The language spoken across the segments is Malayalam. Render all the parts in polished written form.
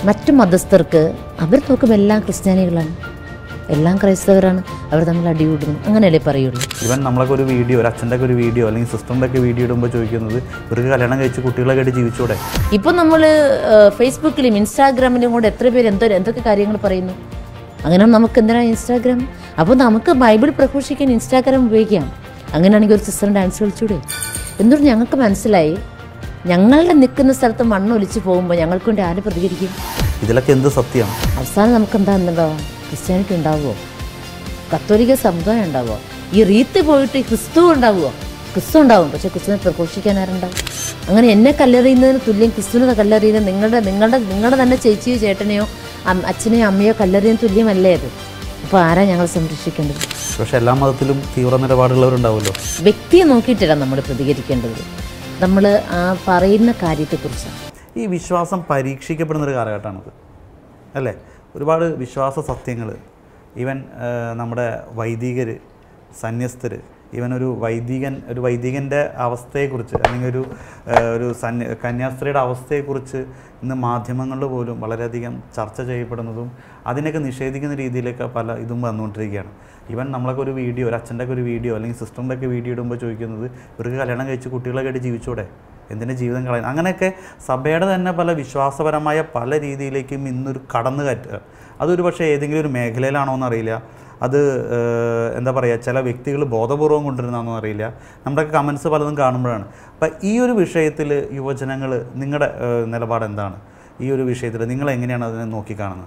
മറ്റു മതസ്ഥർക്ക് അവർ നോക്കുമ്പോൾ എല്ലാം ക്രിസ്ത്യാനികളാണ്, എല്ലാം ക്രൈസ്തവരാണ്, അവർ തമ്മിൽ അടികൂടുന്നു, അങ്ങനെയല്ലേ പറയുള്ളൂ. ഇവൻ നമ്മളൊക്കെ ഒരു വീഡിയോ, ഒരു അച്ഛൻ്റെ ഒക്കെ ഒരു വീഡിയോ അല്ലെങ്കിൽ സിസ്റ്ററിൻ്റെ ഒക്കെ വീഡിയോ ഇടുമ്പോൾ ചോദിക്കുന്നത് ഇവർക്ക് കല്യാണം കഴിച്ച് കുട്ടികളൊക്കെ ആയിട്ട് ജീവിച്ചൂടെ? ഇപ്പോൾ നമ്മൾ ഫേസ്ബുക്കിലും ഇൻസ്റ്റാഗ്രാമിലും കൂടെ എത്ര പേര് എന്തൊക്കെ കാര്യങ്ങൾ പറയുന്നു. അങ്ങനെ നമുക്ക് എന്തിനാണ് ഇൻസ്റ്റാഗ്രാം? അപ്പോൾ നമുക്ക് ബൈബിൾ പ്രഘോഷിക്കാൻ ഇൻസ്റ്റാഗ്രാം ഉപയോഗിക്കാം. അങ്ങനെയാണെങ്കിൽ ഒരു സിസ്റ്ററിന് ഡാൻസ് കളിച്ചൂടെ? എന്തുകൊണ്ട് ഞങ്ങൾക്ക് മനസ്സിലായി, ഞങ്ങളുടെ നിൽക്കുന്ന സ്ഥലത്ത് മണ്ണൊലിച്ച് പോകുമ്പോൾ ഞങ്ങൾക്ക് വേണ്ടി ആര് പ്രതികരിക്കും? ഇതിലൊക്കെ എന്ത് സത്യമാണ്? അവസാനം നമുക്ക് എന്തുണ്ടാവും? ക്രിസ്ത്യാനിറ്റി ഉണ്ടാവുമോ? കത്തോലിക്ക സമുദായം ഉണ്ടാവുമോ? ഈ റീത്ത് പോയിട്ട് ക്രിസ്തു ഉണ്ടാവുമോ? ക്രിസ്തു ഉണ്ടാവും, പക്ഷെ ക്രിസ്തുവിനെ പ്രഘോഷിക്കാൻ ആരുണ്ടാവും? അങ്ങനെ എന്നെ കല്ലെറിയുന്നതിന് തുല്യം ക്രിസ്തുവിനെ കല്ലെറിയുന്നത് നിങ്ങളുടെ തന്നെ ചേച്ചിയോ ചേട്ടനെയോ അച്ഛനെയോ അമ്മയോ കല്ലെറിയുന്ന തുല്യമല്ലേ അത്? അപ്പോൾ ആരാ ഞങ്ങൾ സംരക്ഷിക്കേണ്ടത്? പക്ഷെ എല്ലാ മതത്തിലും തീവ്ര നിലപാടുള്ളവരുണ്ടാവുമല്ലോ. വ്യക്തിയെ നോക്കിയിട്ടല്ല നമ്മൾ പ്രതികരിക്കേണ്ടത്, നമ്മൾ ആ പറയുന്ന കാര്യത്തെക്കുറിച്ചാണ്. ഈ വിശ്വാസം പരീക്ഷിക്കപ്പെടുന്നൊരു കാലഘട്ടമാണത് അല്ലേ? ഒരുപാട് വിശ്വാസ സത്യങ്ങൾ, ഈവൻ നമ്മുടെ വൈദികർ, സന്യസ്തർ, ഈവൻ ഒരു വൈദികൻ്റെ അവസ്ഥയെക്കുറിച്ച് അല്ലെങ്കിൽ ഒരു കന്യാസ്ത്രീയുടെ അവസ്ഥയെക്കുറിച്ച് ഇന്ന് മാധ്യമങ്ങളിൽ പോലും വളരെയധികം ചർച്ച ചെയ്യപ്പെടുന്നതും അതിനൊക്കെ നിഷേധിക്കുന്ന രീതിയിലൊക്കെ പല ഇതും വന്നുകൊണ്ടിരിക്കുകയാണ്. ഈവൻ നമ്മളൊക്കെ ഒരു വീഡിയോ, ഒരു അച്ഛൻ്റെ ഒക്കെ ഒരു വീഡിയോ അല്ലെങ്കിൽ സിസ്റ്ററിൻ്റെ ഒക്കെ വീഡിയോ ഇടുമ്പോൾ ചോദിക്കുന്നത് ഇവർക്ക് കല്യാണം കഴിച്ച് കുട്ടികളൊക്കെ ആയിട്ട് ജീവിച്ചൂടെ, എന്തിൻ്റെ ജീവിതം കളയുന്നു? അങ്ങനെയൊക്കെ സഭയുടെ തന്നെ പല വിശ്വാസപരമായ പല രീതിയിലേക്കും ഇന്നൊരു കടന്നു കയറ്റുക. അതൊരു പക്ഷേ ഏതെങ്കിലും ഒരു മേഖലയിലാണോ എന്നറിയില്ല, അത് എന്താ പറയുക, ചില വ്യക്തികൾ ബോധപൂർവം കൊണ്ടുവരുന്നതാണെന്ന് അറിയില്ല. നമ്മുടെയൊക്കെ കമൻസ് പലതും കാണുമ്പോഴാണ്. അപ്പം ഈ ഒരു വിഷയത്തിൽ യുവജനങ്ങൾ, നിങ്ങളുടെ നിലപാട് എന്താണ്? ഈ ഒരു വിഷയത്തിൽ നിങ്ങൾ എങ്ങനെയാണ് അതിനെ നോക്കിക്കാണുന്നത്?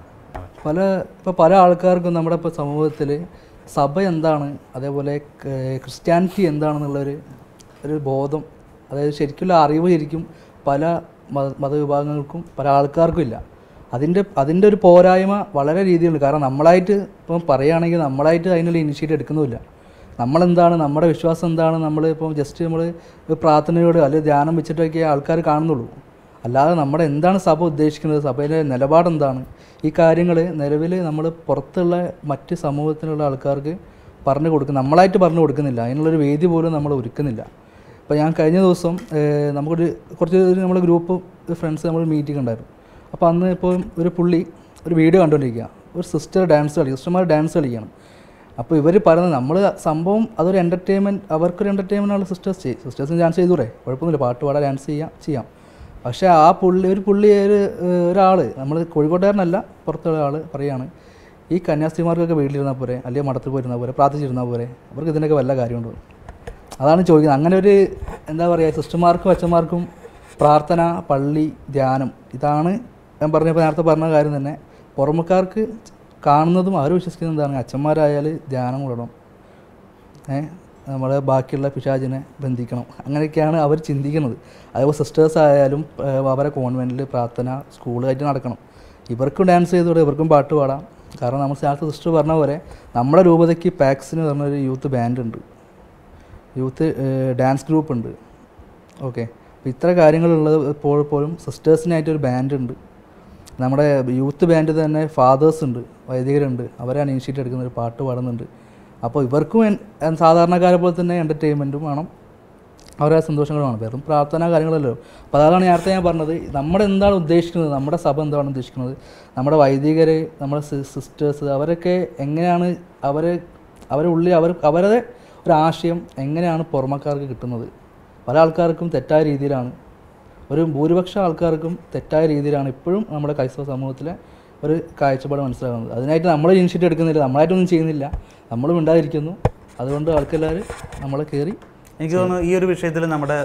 പല ആൾക്കാർക്കും നമ്മുടെ ഇപ്പോൾ സമൂഹത്തിൽ സഭ എന്താണ്, അതേപോലെ ക്രിസ്ത്യാനിറ്റി എന്താണെന്നുള്ളൊരു ബോധം, അതായത് ശരിക്കുള്ള അറിവ് ശരിക്കും പല മതവിഭാഗങ്ങൾക്കും പല ആൾക്കാർക്കും ഇല്ല. അതിൻ്റെ ഒരു പോരായ്മ വളരെ രീതിയിലുണ്ട്. കാരണം നമ്മളായിട്ട് ഇപ്പം പറയുകയാണെങ്കിൽ നമ്മളായിട്ട് അതിനുള്ള ഇനിഷ്യേറ്റീവ് എടുക്കുന്നുമില്ല. നമ്മളെന്താണ്, നമ്മുടെ വിശ്വാസം എന്താണ്, നമ്മളിപ്പം ജസ്റ്റ് നമ്മൾ പ്രാർത്ഥനയോട് അല്ലെങ്കിൽ ധ്യാനം വെച്ചിട്ടൊക്കെ ആൾക്കാർ കാണുന്നുള്ളൂ. അല്ലാതെ നമ്മുടെ എന്താണ് സഭ ഉദ്ദേശിക്കുന്നത്, സഭയിലെ നിലപാടെന്താണ്, ഈ കാര്യങ്ങൾ നിലവിൽ നമ്മൾ പുറത്തുള്ള മറ്റ് സമൂഹത്തിലുള്ള ആൾക്കാർക്ക് പറഞ്ഞു കൊടുക്കും, നമ്മളായിട്ട് പറഞ്ഞു കൊടുക്കുന്നില്ല. അതിനുള്ളൊരു വേദി പോലും നമ്മൾ ഒരുക്കുന്നില്ല. ഇപ്പോൾ ഞാൻ കഴിഞ്ഞ ദിവസം കുറച്ച് നമ്മുടെ ഗ്രൂപ്പ് ഫ്രണ്ട്സ് നമ്മൾ മീറ്റിംഗ് ഉണ്ടായിരുന്നു. അപ്പോൾ അന്ന് ഇപ്പോൾ ഒരു വീഡിയോ കണ്ടുകൊണ്ടിരിക്കുക, ഒരു സിസ്റ്റർമാർ ഡാൻസ് കളിക്കുകയാണ്. അപ്പോൾ ഇവർ പറയുന്നത് നമ്മൾ സംഭവം അതൊരു എൻ്റർടൈൻമെൻറ്റ്, അവർക്കൊരു എൻ്റർടൈൻമെൻറ്റാണ്. സിസ്റ്റേഴ്സിന് ഡാൻസ് ചെയ്തൂടെ, കുഴപ്പമൊന്നുമില്ല, പാട്ട് പാടാൻ ഡാൻസ് ചെയ്യാം. പക്ഷേ ആ ഒരാൾ, നമ്മൾ കോഴിക്കോട്ടുകാരനല്ല, പുറത്തുള്ള ആൾ പറയുകയാണ്, ഈ കന്യാസ്ത്രീമാർക്കൊക്കെ വീട്ടിലിരുന്നാൽ പോരെ, അല്ലെങ്കിൽ മഠത്തിൽ പോയിരുന്നാൽ പോരെ, പ്രാർത്ഥിച്ചിരുന്നാൽ പോരെ, അവർക്ക് ഇതിനൊക്കെ വല്ല കാര്യമുണ്ടോ? അതാണ് ചോദിക്കുന്നത്. അങ്ങനെ ഒരു എന്താ പറയുക, സിസ്റ്റർമാർക്കും അച്ഛന്മാർക്കും പ്രാർത്ഥന, പള്ളി, ധ്യാനം, ഇതാണ് ഞാൻ നേരത്തെ പറഞ്ഞ കാര്യം തന്നെ. പുറമക്കാർക്ക് കാണുന്നതും അവർ വിശ്വസിക്കുന്നത് എന്താണ്, അച്ഛന്മാരായാൽ ധ്യാനം കൂടണം, നമ്മൾ ബാക്കിയുള്ള പിശാചിനെ ബന്ധിക്കണം, അങ്ങനെയൊക്കെയാണ് അവർ ചിന്തിക്കുന്നത്. അതേപോലെ സിസ്റ്റേഴ്സ് ആയാലും അവരെ കോൺവെൻറ്റിൽ പ്രാർത്ഥന, സ്കൂളായിട്ട് നടക്കണം. ഇവർക്കും ഡാൻസ് ചെയ്തോടെ, ഇവർക്കും പാട്ട് പാടാം. കാരണം നമ്മൾ നേരത്തെ സിസ്റ്റർ പറഞ്ഞ പോലെ നമ്മുടെ രൂപതയ്ക്ക് പാക്സിന് പറഞ്ഞൊരു യൂത്ത് ബാൻഡ് ഉണ്ട്, യൂത്ത് ഡാൻസ് ഗ്രൂപ്പ് ഉണ്ട്. ഓക്കെ, അപ്പോൾ ഇത്ര കാര്യങ്ങളുള്ളത് പോലും സിസ്റ്റേഴ്സിനായിട്ടൊരു ബാൻഡ് ഉണ്ട്. നമ്മുടെ യൂത്ത് ബാൻഡ് തന്നെ ഫാദേഴ്സ് ഉണ്ട്, വൈദികരുണ്ട്, അവരാണ് ഇനിഷ്യേറ്റീവ് എടുക്കുന്നത്, പാട്ട് പാടുന്നുണ്ട്. അപ്പോൾ ഇവർക്കും സാധാരണക്കാരെ പോലെ തന്നെ എൻ്റർടൈൻമെൻറ്റും വേണം, അവരുടെ സന്തോഷങ്ങളും വേണം, വെറും പ്രാർത്ഥന കാര്യങ്ങളല്ലോ. അപ്പോൾ അതാണ് നേരത്തെ ഞാൻ പറഞ്ഞത്, നമ്മളെന്താണ് ഉദ്ദേശിക്കുന്നത്, നമ്മുടെ സഭ എന്താണ് ഉദ്ദേശിക്കുന്നത്, നമ്മുടെ വൈദികർ, നമ്മുടെ സിസ്റ്റേഴ്സ്, അവരൊക്കെ എങ്ങനെയാണ് അവരുടെ ഒരു ആശയം എങ്ങനെയാണ് പുറമക്കാർക്ക് കിട്ടുന്നത്. പല ആൾക്കാർക്കും തെറ്റായ രീതിയിലാണ്, ഒരു ഭൂരിപക്ഷ ആൾക്കാർക്കും തെറ്റായ രീതിയിലാണ് ഇപ്പോഴും നമ്മുടെ ക്രൈസ്തവ സമൂഹത്തിലെ ഒരു കാഴ്ചപ്പാട് മനസ്സിലാകുന്നത്. അതിനായിട്ട് നമ്മൾ ഇനിഷ്യേറ്റീവ് എടുക്കുന്നില്ല, നമ്മളായിട്ടൊന്നും ചെയ്യുന്നില്ല, നമ്മളും ഉണ്ടായിരിക്കുന്നു. അതുകൊണ്ട് ആൾക്കെല്ലാവരും നമ്മളെ കയറി. എനിക്ക് തോന്നുന്നു ഈ ഒരു വിഷയത്തിൽ നമ്മുടെ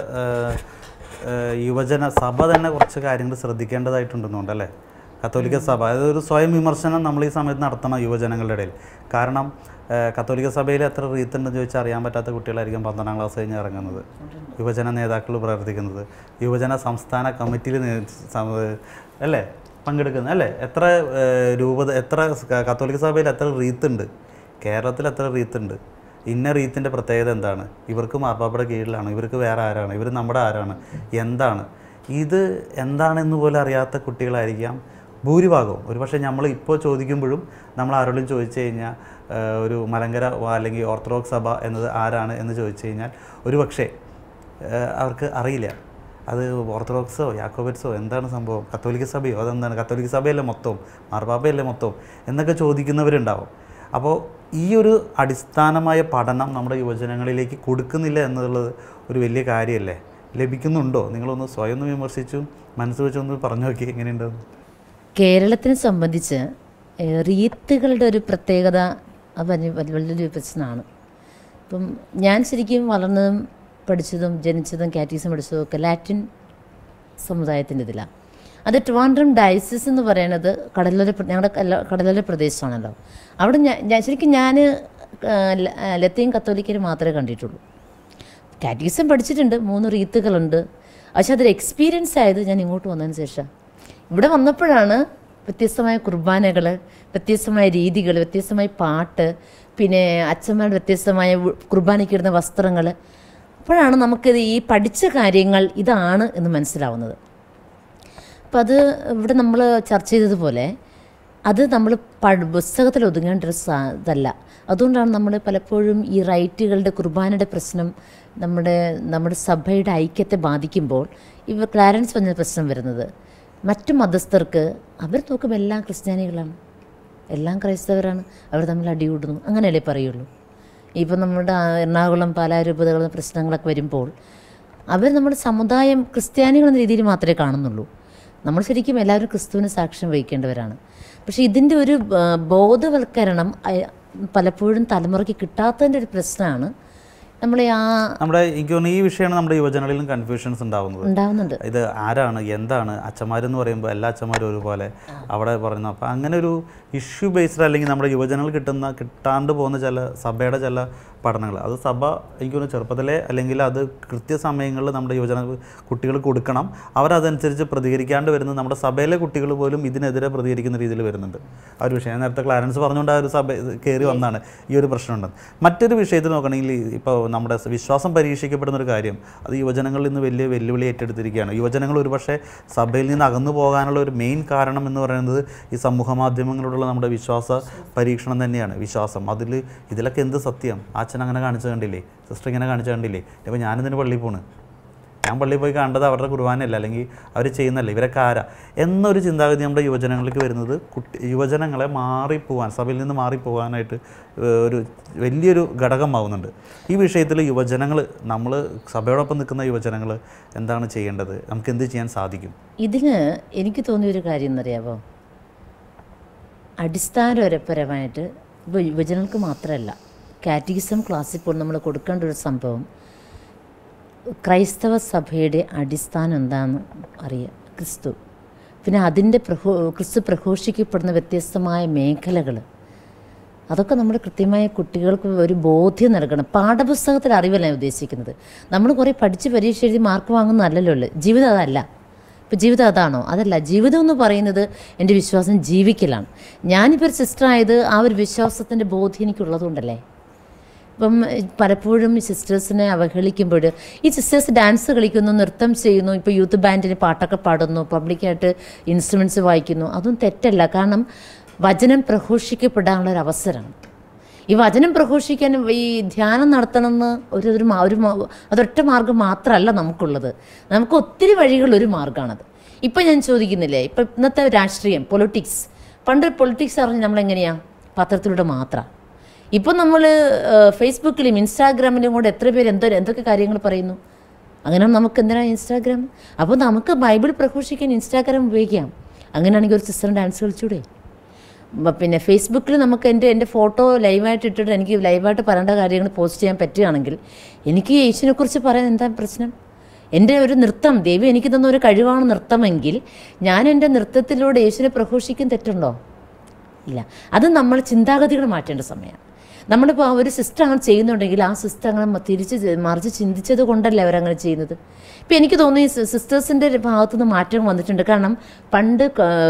യുവജന സഭ തന്നെ കുറച്ച് കാര്യങ്ങൾ ശ്രദ്ധിക്കേണ്ടതായിട്ടുണ്ടെന്നുണ്ടല്ലേ? കത്തോലിക്ക സഭ അതൊരു സ്വയം വിമർശനം നമ്മൾ ഈ സമയത്ത് നടത്തണം യുവജനങ്ങളുടെ ഇടയിൽ. കാരണം കത്തോലിക്ക സഭയിൽ എത്ര റീത്തുണ്ടെന്ന് ചോദിച്ചാൽ അറിയാൻ പറ്റാത്ത കുട്ടികളായിരിക്കും 12ാം ക്ലാസ് കഴിഞ്ഞ് ഇറങ്ങുന്നത്, യുവജന നേതാക്കൾ പ്രവർത്തിക്കുന്നത്, യുവജന സംസ്ഥാന കമ്മിറ്റിയിൽ അല്ലേ പങ്കെടുക്കുന്നത് അല്ലേ? എത്ര കത്തോലിക്ക സഭയിൽ എത്ര റീത്തുണ്ട്, കേരളത്തിൽ എത്ര റീത്തുണ്ട്, ഇന്ന റീത്തിൻ്റെ പ്രത്യേകത എന്താണ്, ഇവർക്ക് മാർപ്പാപ്പയുടെ കീഴിലാണ്, ഇവർക്ക് വേറെ ആരാണ്, ഇവർ നമ്മുടെ ആരാണ്, എന്താണ് ഇത്, എന്താണെന്ന് പോലും അറിയാത്ത കുട്ടികളായിരിക്കാം ഭൂരിഭാഗവും. ഒരു പക്ഷേ നമ്മൾ ഇപ്പോൾ ചോദിക്കുമ്പോഴും നമ്മൾ ആരോടും ചോദിച്ചു കഴിഞ്ഞാൽ ഒരു മലങ്കര അല്ലെങ്കിൽ ഓർത്തഡോക്സ് സഭ എന്നത് ആരാണ് എന്ന് ചോദിച്ചു കഴിഞ്ഞാൽ ഒരു പക്ഷേ അവർക്ക് അറിയില്ല. അത് ഓർത്തഡോക്സോ യാക്കോബറ്റ്സോ എന്താണ് സംഭവം, കത്തോലിക്ക സഭയോ അതെന്താണ്, കത്തോലിക്ക സഭയല്ലേ മൊത്തവും, മാർപ്പാപ്പയല്ലേ മൊത്തവും എന്നൊക്കെ ചോദിക്കുന്നവരുണ്ടാവും. അപ്പോൾ ഈ ഒരു അടിസ്ഥാനമായ പഠനം നമ്മുടെ യുവജനങ്ങളിലേക്ക് കൊടുക്കുന്നില്ല എന്നുള്ളത് ഒരു വലിയ കാര്യമല്ലേ? ലഭിക്കുന്നുണ്ടോ? നിങ്ങളൊന്ന് സ്വയം ഒന്ന് വിമർശിച്ചു മനസ്സ് വെച്ചൊന്ന് പറഞ്ഞു നോക്കി എങ്ങനെയുണ്ടെന്ന്. കേരളത്തിനെ സംബന്ധിച്ച് റീത്തുകളുടെ ഒരു പ്രത്യേകത വലിയൊരു പ്രശ്നമാണ്. ഇപ്പം ഞാൻ ശരിക്കും വളർന്നതും പഠിച്ചതും ജനിച്ചതും കാറ്റീസം പഠിച്ചതും ഒക്കെ ലാറ്റിൻ സമുദായത്തിൻ്റെ ഇതിലാണ്. അത് ട്രിവാൻഡ്രം ഡയസിസ് എന്ന് പറയുന്നത് ഞങ്ങളുടെ കടലോര പ്രദേശമാണല്ലോ. അവിടെ ശരിക്കും ഞാൻ ലത്തീൻ കത്തോലിക്കര് മാത്രമേ കണ്ടിട്ടുള്ളൂ. കാറ്റീസം പഠിച്ചിട്ടുണ്ട്, 3 റീത്തുകളുണ്ട്. പക്ഷെ അതൊരു എക്സ്പീരിയൻസ് ആയത് ഞാൻ ഇങ്ങോട്ട് വന്നതിന് ശേഷം. ഇവിടെ വന്നപ്പോഴാണ് വ്യത്യസ്തമായ കുർബാനകൾ, വ്യത്യസ്തമായ രീതികൾ, വ്യത്യസ്തമായ പാട്ട്, പിന്നെ അച്ഛന്മാരുടെ വ്യത്യസ്തമായ കുർബാനയ്ക്കിടുന്ന വസ്ത്രങ്ങൾ. അപ്പോഴാണ് നമുക്കിത് ഈ പഠിച്ച കാര്യങ്ങൾ ഇതാണ് എന്ന് മനസ്സിലാവുന്നത്. അപ്പം അത് ഇവിടെ നമ്മൾ ചർച്ച ചെയ്തതുപോലെ അത് നമ്മൾ പുസ്തകത്തിൽ ഒതുങ്ങേണ്ട ഒരു ഇതല്ല. അതുകൊണ്ടാണ് നമ്മൾ പലപ്പോഴും ഈ റൈറ്റുകളുടെ കുർബാനയുടെ പ്രശ്നം നമ്മുടെ സഭയുടെ ഐക്യത്തെ ബാധിക്കുമ്പോൾ ക്ലാരൻസ് പറഞ്ഞ പ്രശ്നം വരുന്നത്. മറ്റു മതസ്ഥർക്ക് അവർ നോക്കുമ്പോൾ എല്ലാം ക്രിസ്ത്യാനികളാണ്, എല്ലാം ക്രൈസ്തവരാണ്, അവർ തമ്മിൽ അടികൂടുന്നു, അങ്ങനെയല്ലേ പറയുള്ളൂ. ഇപ്പം നമ്മുടെ എറണാകുളം പാലാരൂപതകൾ പ്രശ്നങ്ങളൊക്കെ വരുമ്പോൾ അവർ നമ്മുടെ സമുദായം ക്രിസ്ത്യാനികളെന്ന രീതിയിൽ മാത്രമേ കാണുന്നുള്ളൂ. നമ്മൾ ശരിക്കും എല്ലാവരും ക്രിസ്തുവിന് സാക്ഷ്യം വഹിക്കേണ്ടവരാണ്. പക്ഷേ ഇതിൻ്റെ ഒരു ബോധവൽക്കരണം പലപ്പോഴും തലമുറയ്ക്ക് കിട്ടാത്തതിൻ്റെ ഒരു പ്രശ്നമാണ്. നമ്മുടെ എനിക്ക് തോന്നുന്നു ഈ വിഷയമാണ് നമ്മുടെ യുവജനങ്ങളിലും കൺഫ്യൂഷൻസ് ഉണ്ടാവുന്നുണ്ട്. ഇത് ആരാണ് എന്താണ് അച്ഛന്മാരെന്ന് പറയുമ്പോൾ എല്ലാ അച്ഛന്മാരും ഒരുപോലെ അവിടെ പറയുന്നു. അപ്പോൾ അങ്ങനെ ഒരു ഇഷ്യൂ ബേസ്ഡ് അല്ലെങ്കിൽ നമ്മുടെ യുവജനങ്ങൾ കിട്ടാണ്ട് പോകുന്ന സഭയുടെ ചില പഠനങ്ങൾ, അത് സഭ എനിക്ക് തോന്നുന്നു ചെറുപ്പത്തിലെ അല്ലെങ്കിൽ അത് കൃത്യസമയങ്ങളിൽ നമ്മുടെ കുട്ടികൾ കൊടുക്കണം. അവരതനുസരിച്ച് പ്രതികരിക്കാണ്ട് വരുന്നത് നമ്മുടെ സഭയിലെ കുട്ടികൾ പോലും ഇതിനെതിരെ പ്രതികരിക്കുന്ന രീതിയിൽ വരുന്നുണ്ട്. ആ ഒരു വിഷയം നേരത്തെ ക്ലാരൻസ് പറഞ്ഞുകൊണ്ട് ആ ഒരു സഭ കയറി വന്നാണ് ഈ ഒരു പ്രശ്നമുണ്ട്. മറ്റൊരു വിഷയത്തിൽ നോക്കുകയാണെങ്കിൽ ഇപ്പോൾ നമ്മുടെ വിശ്വാസം പരീക്ഷിക്കപ്പെടുന്നൊരു കാര്യം അത് യുവജനങ്ങളിൽ നിന്ന് വലിയ വെല്ലുവിളി ഏറ്റെടുത്തിരിക്കുകയാണ്. യുവജനങ്ങൾ ഒരുപക്ഷെ സഭയിൽ നിന്ന് അകന്നു പോകാനുള്ള ഒരു മെയിൻ കാരണം എന്ന് പറയുന്നത് ഈ സമൂഹ മാധ്യമങ്ങളോടുള്ള നമ്മുടെ വിശ്വാസ പരീക്ഷണം തന്നെയാണ്. വിശ്വാസം ഇതിലൊക്കെ എന്ത് സത്യം, അച്ഛൻ അങ്ങനെ കാണിച്ചു കണ്ടില്ലേ, സിസ്റ്റർ ഇങ്ങനെ കാണിച്ചു കണ്ടില്ലേ, ഇപ്പോൾ ഞാനിതിന് പള്ളിയിൽ പോണ്, ഞാൻ പള്ളിയിൽ പോയി കണ്ടത് അവരുടെ കുർബാനയല്ല, അല്ലെങ്കിൽ അവർ ചെയ്യുന്നല്ലേ, ഇവരൊക്കെ ആരാ എന്നൊരു ചിന്താഗതി നമ്മുടെ യുവജനങ്ങൾക്ക് വരുന്നത് യുവജനങ്ങളെ മാറിപ്പോവാൻ, സഭയിൽ നിന്ന് മാറിപ്പോകാനായിട്ട് ഒരു വലിയൊരു ഘടകമാവുന്നുണ്ട്. ഈ വിഷയത്തിൽ യുവജനങ്ങൾ, നമ്മൾ സഭയോടൊപ്പം നിൽക്കുന്ന യുവജനങ്ങൾ എന്താണ് ചെയ്യേണ്ടത്, നമുക്ക് എന്ത് ചെയ്യാൻ സാധിക്കും? ഇതിന് എനിക്ക് തോന്നിയൊരു കാര്യം എന്നറിയാമോ, അടിസ്ഥാനപരമായിട്ട് ഇപ്പോൾ യുവജനങ്ങൾക്ക് മാത്രമല്ല, കാറ്റഗിസം ക്ലാസ്സിൽ പോലും നമ്മൾ കൊടുക്കേണ്ട ഒരു സംഭവം ക്രൈസ്തവ സഭയുടെ അടിസ്ഥാനം എന്താണെന്ന് അറിയാം, ക്രിസ്തു. പിന്നെ അതിൻ്റെ ക്രിസ്തു പ്രഘോഷിക്കപ്പെടുന്ന വ്യത്യസ്തമായ മേഖലകൾ, അതൊക്കെ നമ്മൾ കൃത്യമായ കുട്ടികൾക്ക് ഒരു ബോധ്യം നൽകണം. പാഠപുസ്തകത്തിൽ അറിവല്ല ഞാൻ ഉദ്ദേശിക്കുന്നത്. നമ്മൾ കുറേ പഠിച്ച് പരീക്ഷ എഴുതി മാർക്ക് വാങ്ങുന്നതല്ലല്ലോ ജീവിതം. അതല്ല. ഇപ്പോൾ ജീവിതം അതാണോ? അതല്ല. ജീവിതം എന്ന് പറയുന്നത് എൻ്റെ വിശ്വാസം ജീവിക്കലാണ്. ഞാനിപ്പോൾ ഒരു സിസ്റ്ററായത് ആ ഒരു വിശ്വാസത്തിൻ്റെ ബോധ്യം എനിക്കുള്ളതുകൊണ്ടല്ലേ. ഇപ്പം പലപ്പോഴും ഈ സിസ്റ്റേഴ്സിനെ അവഹേളിക്കുമ്പോൾ, ഈ സിസ്റ്റേഴ്സ് ഡാൻസ് കളിക്കുന്നു, നൃത്തം ചെയ്യുന്നു, ഇപ്പോൾ യൂത്ത് ബാൻഡിന് പാട്ടൊക്കെ പാടുന്നു, പബ്ലിക്കായിട്ട് ഇൻസ്ട്രുമെൻറ്റ്സ് വായിക്കുന്നു, അതൊന്നും തെറ്റല്ല. കാരണം വചനം പ്രഘോഷിക്കപ്പെടാനുള്ളൊരവസരമാണ്. ഈ വചനം പ്രഘോഷിക്കാൻ ഈ ധ്യാനം നടത്തണമെന്ന് അതൊറ്റ മാർഗം മാത്രമല്ല നമുക്കുള്ളത്. നമുക്ക് ഒത്തിരി വഴികളൊരു മാർഗ്ഗമാണത്. ഇപ്പം ഞാൻ ചോദിക്കുന്നില്ലേ, ഇപ്പം ഇന്നത്തെ രാഷ്ട്രീയം, പൊളിറ്റിക്സ്, പണ്ട് പൊളിറ്റിക്സ് അറിഞ്ഞ് നമ്മളെങ്ങനെയാണ്? പത്രത്തിലൂടെ മാത്രം. ഇപ്പം നമ്മൾ ഫേസ്ബുക്കിലും ഇൻസ്റ്റാഗ്രാമിലും കൂടെ എത്ര പേര് എന്തൊക്കെ കാര്യങ്ങൾ പറയുന്നു. അങ്ങനെ നമുക്ക് എന്തിനാണ് ഇൻസ്റ്റാഗ്രാം? അപ്പോൾ നമുക്ക് ബൈബിൾ പ്രഘോഷിക്കാൻ ഇൻസ്റ്റാഗ്രാം ഉപയോഗിക്കാം. അങ്ങനെയാണെങ്കിൽ ഒരു സിസ്റ്റർ ഡാൻസ് കളിച്ചൂടെ? പിന്നെ ഫേസ്ബുക്കിൽ നമുക്ക് എൻ്റെ ഫോട്ടോ ലൈവായിട്ട് ഇട്ടിട്ട് എനിക്ക് ലൈവായിട്ട് പറയേണ്ട കാര്യങ്ങൾ പോസ്റ്റ് ചെയ്യാൻ പറ്റുകയാണെങ്കിൽ എനിക്ക് യേശുവിനെക്കുറിച്ച് പറയാൻ എന്താ പ്രശ്നം? എൻ്റെ ഒരു നൃത്തം, ദൈവം എനിക്ക് തന്ന ഒരു കഴിവാണ് നൃത്തമെങ്കിൽ ഞാൻ എൻ്റെ നൃത്തത്തിലൂടെ യേശുവിനെ പ്രഘോഷിക്കാൻ തെറ്റുണ്ടോ? ഇല്ല. അത് നമ്മൾ ചിന്താഗതികൾ മാറ്റേണ്ട സമയമാണ്. നമ്മളിപ്പോൾ ഒരു സിസ്റ്റം അങ്ങനെ ചെയ്യുന്നുണ്ടെങ്കിൽ ആ സിസ്റ്റം അങ്ങനെ മറിച്ച് ചിന്തിച്ചത് കൊണ്ടല്ലേ അവരങ്ങനെ ചെയ്യുന്നത്. ഇപ്പം എനിക്ക് തോന്നുന്നു ഈ സിസ്റ്റേഴ്സിൻ്റെ ഭാഗത്തുനിന്ന് മാറ്റം വന്നിട്ടുണ്ട്. കാരണം പണ്ട്